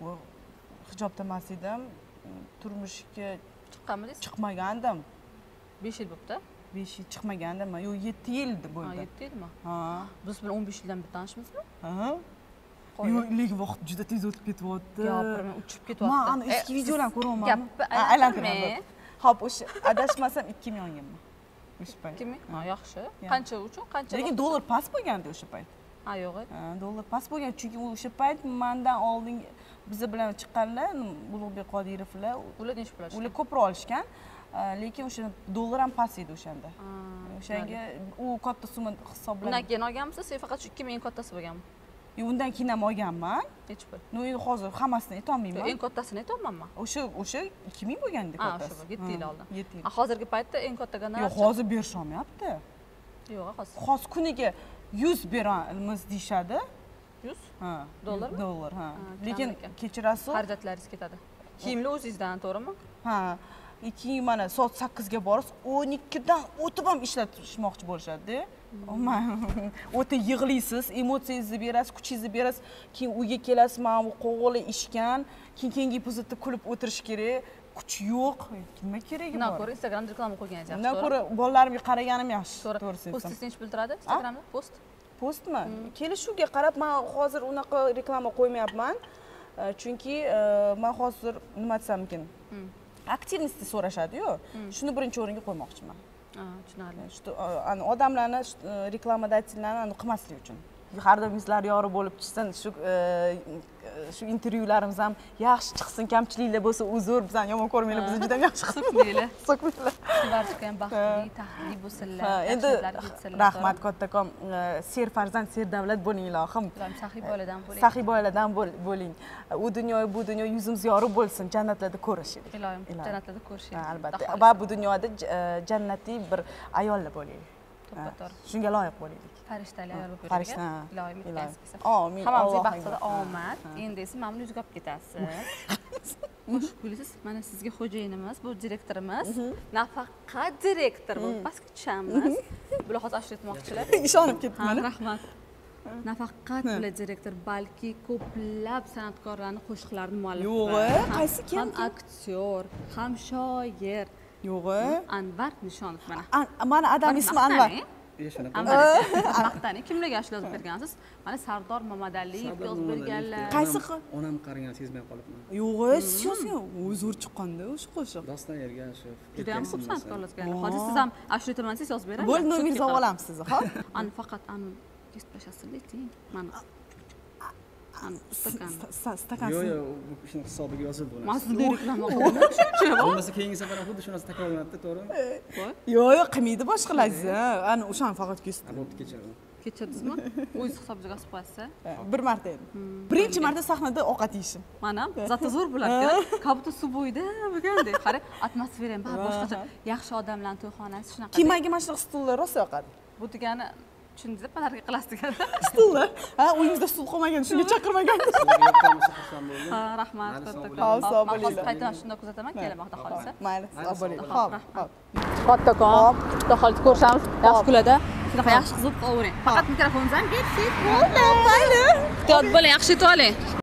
Hijobda emas edim. Turmushga chiqqanmidingiz? Chiqmagandim. besh yil bo'libdi. besh yil chiqmagandim. Yo'q, yetti yil bo'ldi. Ha, yetti yilmi? Ha. Biz bilan o'n besh yildan beri tanishmizmi? Ha. Yo'q, lekin vaqt juda tez o'tib ketyapti. Gapirma, uchib ketyapti. Men ana eski videolarni ko'raman. Gapni aylantirmang. Xo'p, o'sha adashmasam ikki ming olganman. O'sha payt. ikki ming? Ha, yaxshi. Qancha uchun? Qancha? Lekin dollar past bo'lgandi o'sha payt. Ha, yo'q. Ha, dollar past bo'lgan, chunki o'sha payt mendan oldin biz bilan chiqqanlar, Ulug'bek Qodirovlar, ular necha pul olishgan? Ular ko'proq olishgan. Lekin o'sha dollar ham past edi o'shanda. O'shanga u katta summa hisoblanib. Undan keyin olganmisiz, siz faqat shu ikki ming eng kattasi bo'lganmi? Yo'q, undan keyin ham olganman. Necha pul? No, endi hozir hammasini aytolmayman. Eng kattasini aytolmayman. O'sha o'sha ikki ming bo'lgandi kattasi. Ha, o'sha yetti yil oldin. yetti yil. Hozirgi paytda eng katta gonorar. Yo'q, hozir berisholmayapti. Yo'q, hozir. Hozir kuniga yuz beramiz deyshadi. yuz? Ha. Dollarmi? Dollar, ha. Lekin kechirasiz. Xarajatlaringiz ketadi. Kiyimlar o'zingizdan, to'g'rimi? Ha. Keyin mana soat sakkizga borasiz, o'n ikkidan o'tib ham ishlatishmoqchi bo'lishadi-da. O'ta yig'laysiz, emotsiyangizni berasiz, kuchingizni berasiz, keyin uyga kelasiz, mana bu qo'g'li ishgan, keyin keyingi epizodda kulib o'tirish kerak, kuch yo'q. Nima keragi bor? Undan ko'ra Instagramda reklama qo'yganingiz yaxshi. Undan ko'ra bolalarimga qaraganim yaxshi, to'g'risi. Postingiz nech bildiradi Instagramda? Post? Postmi? Kelishuvga qarab men hozir unaqa reklama qo'ymayapman. Chunki men hozir nima desam ekan? Aktivnostni so'rashadi-yu. Shuni birinchi o'ringa qo'ymoqchiman. Ha, tushunarli. Shu odamlarni reklamodatellarni qilmaslik uchun. Har doim yuzlari yorug' bo'lib chiqsin, shu shu intervyularimiz ham yaxshi chiqsin, kamchiliklar bo'lsa uzr, bizdan yomon ko'rmanglar, biz juda yaxshi qilmaylar. So'kmaylar. Barcha ham baxtli, taxtli bo'lsinlar. Endi rahmat kattakon, ser farzand, ser davlat bo'ling ilohim. Saxiy boladan bo'ling. Saxiy boladan bo'ling. U dunyo, bu dunyo yuzimiz yorug' bo'lsin, jannatlarda ko'rishaylik. Ilohim, jannatlarda ko'rishaylik. Albatta. Va bu dunyoda jannatiy bir ayollar bo'laylik. To'g'ri. Shunga loyiq bo'laylik. Farishtali ayol bo'lib Farishta. Ilohim yetkazsin. Amin. Hammamizga baxtli omad. Endi esa mamnun yuzga olib ketasiz. Xush bo'lasiz. Mana sizga xo'jayinimiz, bu direktorimiz. Nafaqat direktor, bu pastga tushamiz. Bular hozir ashir etmoqchilar. Ishonib ketdim. Rahmat. Nafaqat bular direktor, balki ko'plab san'atkorlarning qo'shiqlarini muallifi. Yo'q, qaysi kim? Ham aktyor, ham shoir. Yo'q. Anvar Nishonov mana. Mana adam ismi Anvar. Maqtani kimlarga ashula yozib bergansiz? Mana Sardor Mamadaliyev yozib berganlar. Qaysi onam qaragan sezmay qolibman. Yo'q, siz yozgan. U zo'r chiqqanda o'sha qo'shiq. Doston yergan shu. Juda ham ko'p san'atkorlar kelgan. Hozir siz ham ashula aytaman siz yozib berasiz. Bo'ldi, nomeringizni olib olamiz sizni, xo'p? Ani faqat ani kesplashasizlar, ting. Mana stakan. Stakan. Yo'q, yo'q, bu ishni hisobiga yozib bo'ladi. Men sizga reklama qildim. Shuncha. Bo'lmasa keyingi safar ham xuddi shunisi takrorlanadi, to'g'rimi? Yo'q, yo'q, qilmaydi boshqalarsiz. Ana o'shani faqat kesdim. Bo'pti, kechiraman. Kechirdingizmi? O'zingiz hisobiga yozib qo'yasiz. Bir marta edi. Birinchi marta sahnada ovqat yeyishim. Mana, zati zo'r bo'ladi. Kabuta suv bo'yida bo'lgandek. Qarang, atmosfera ham boshqacha. Yaxshi odamlarning to'yxonasi shunaqa. Kemaga mana shunaqa stullar rosa yoqadi. Bu degani tushundingizmi, palarga qilasiz degani. Stullar. Ha, uyingizda stul qolmagan, shunga chaqirmagan. Ha, rahmat, kattakon. Hop, sog' bo'linglar. Qaytadan shunda kuzataman, kelaman, xudo xolisa. Mayli, sog' bo'linglar. Hop, hop. Kattakon. Xudo xolisa ko'rishamiz. Yaxshi kunlarda. shunaqa yaxshi qizib qovurang. Faqat mikrofondan get, get. Bo'ldi, mayli. Ehtiyot bo'ling, yaxshi yetib oling.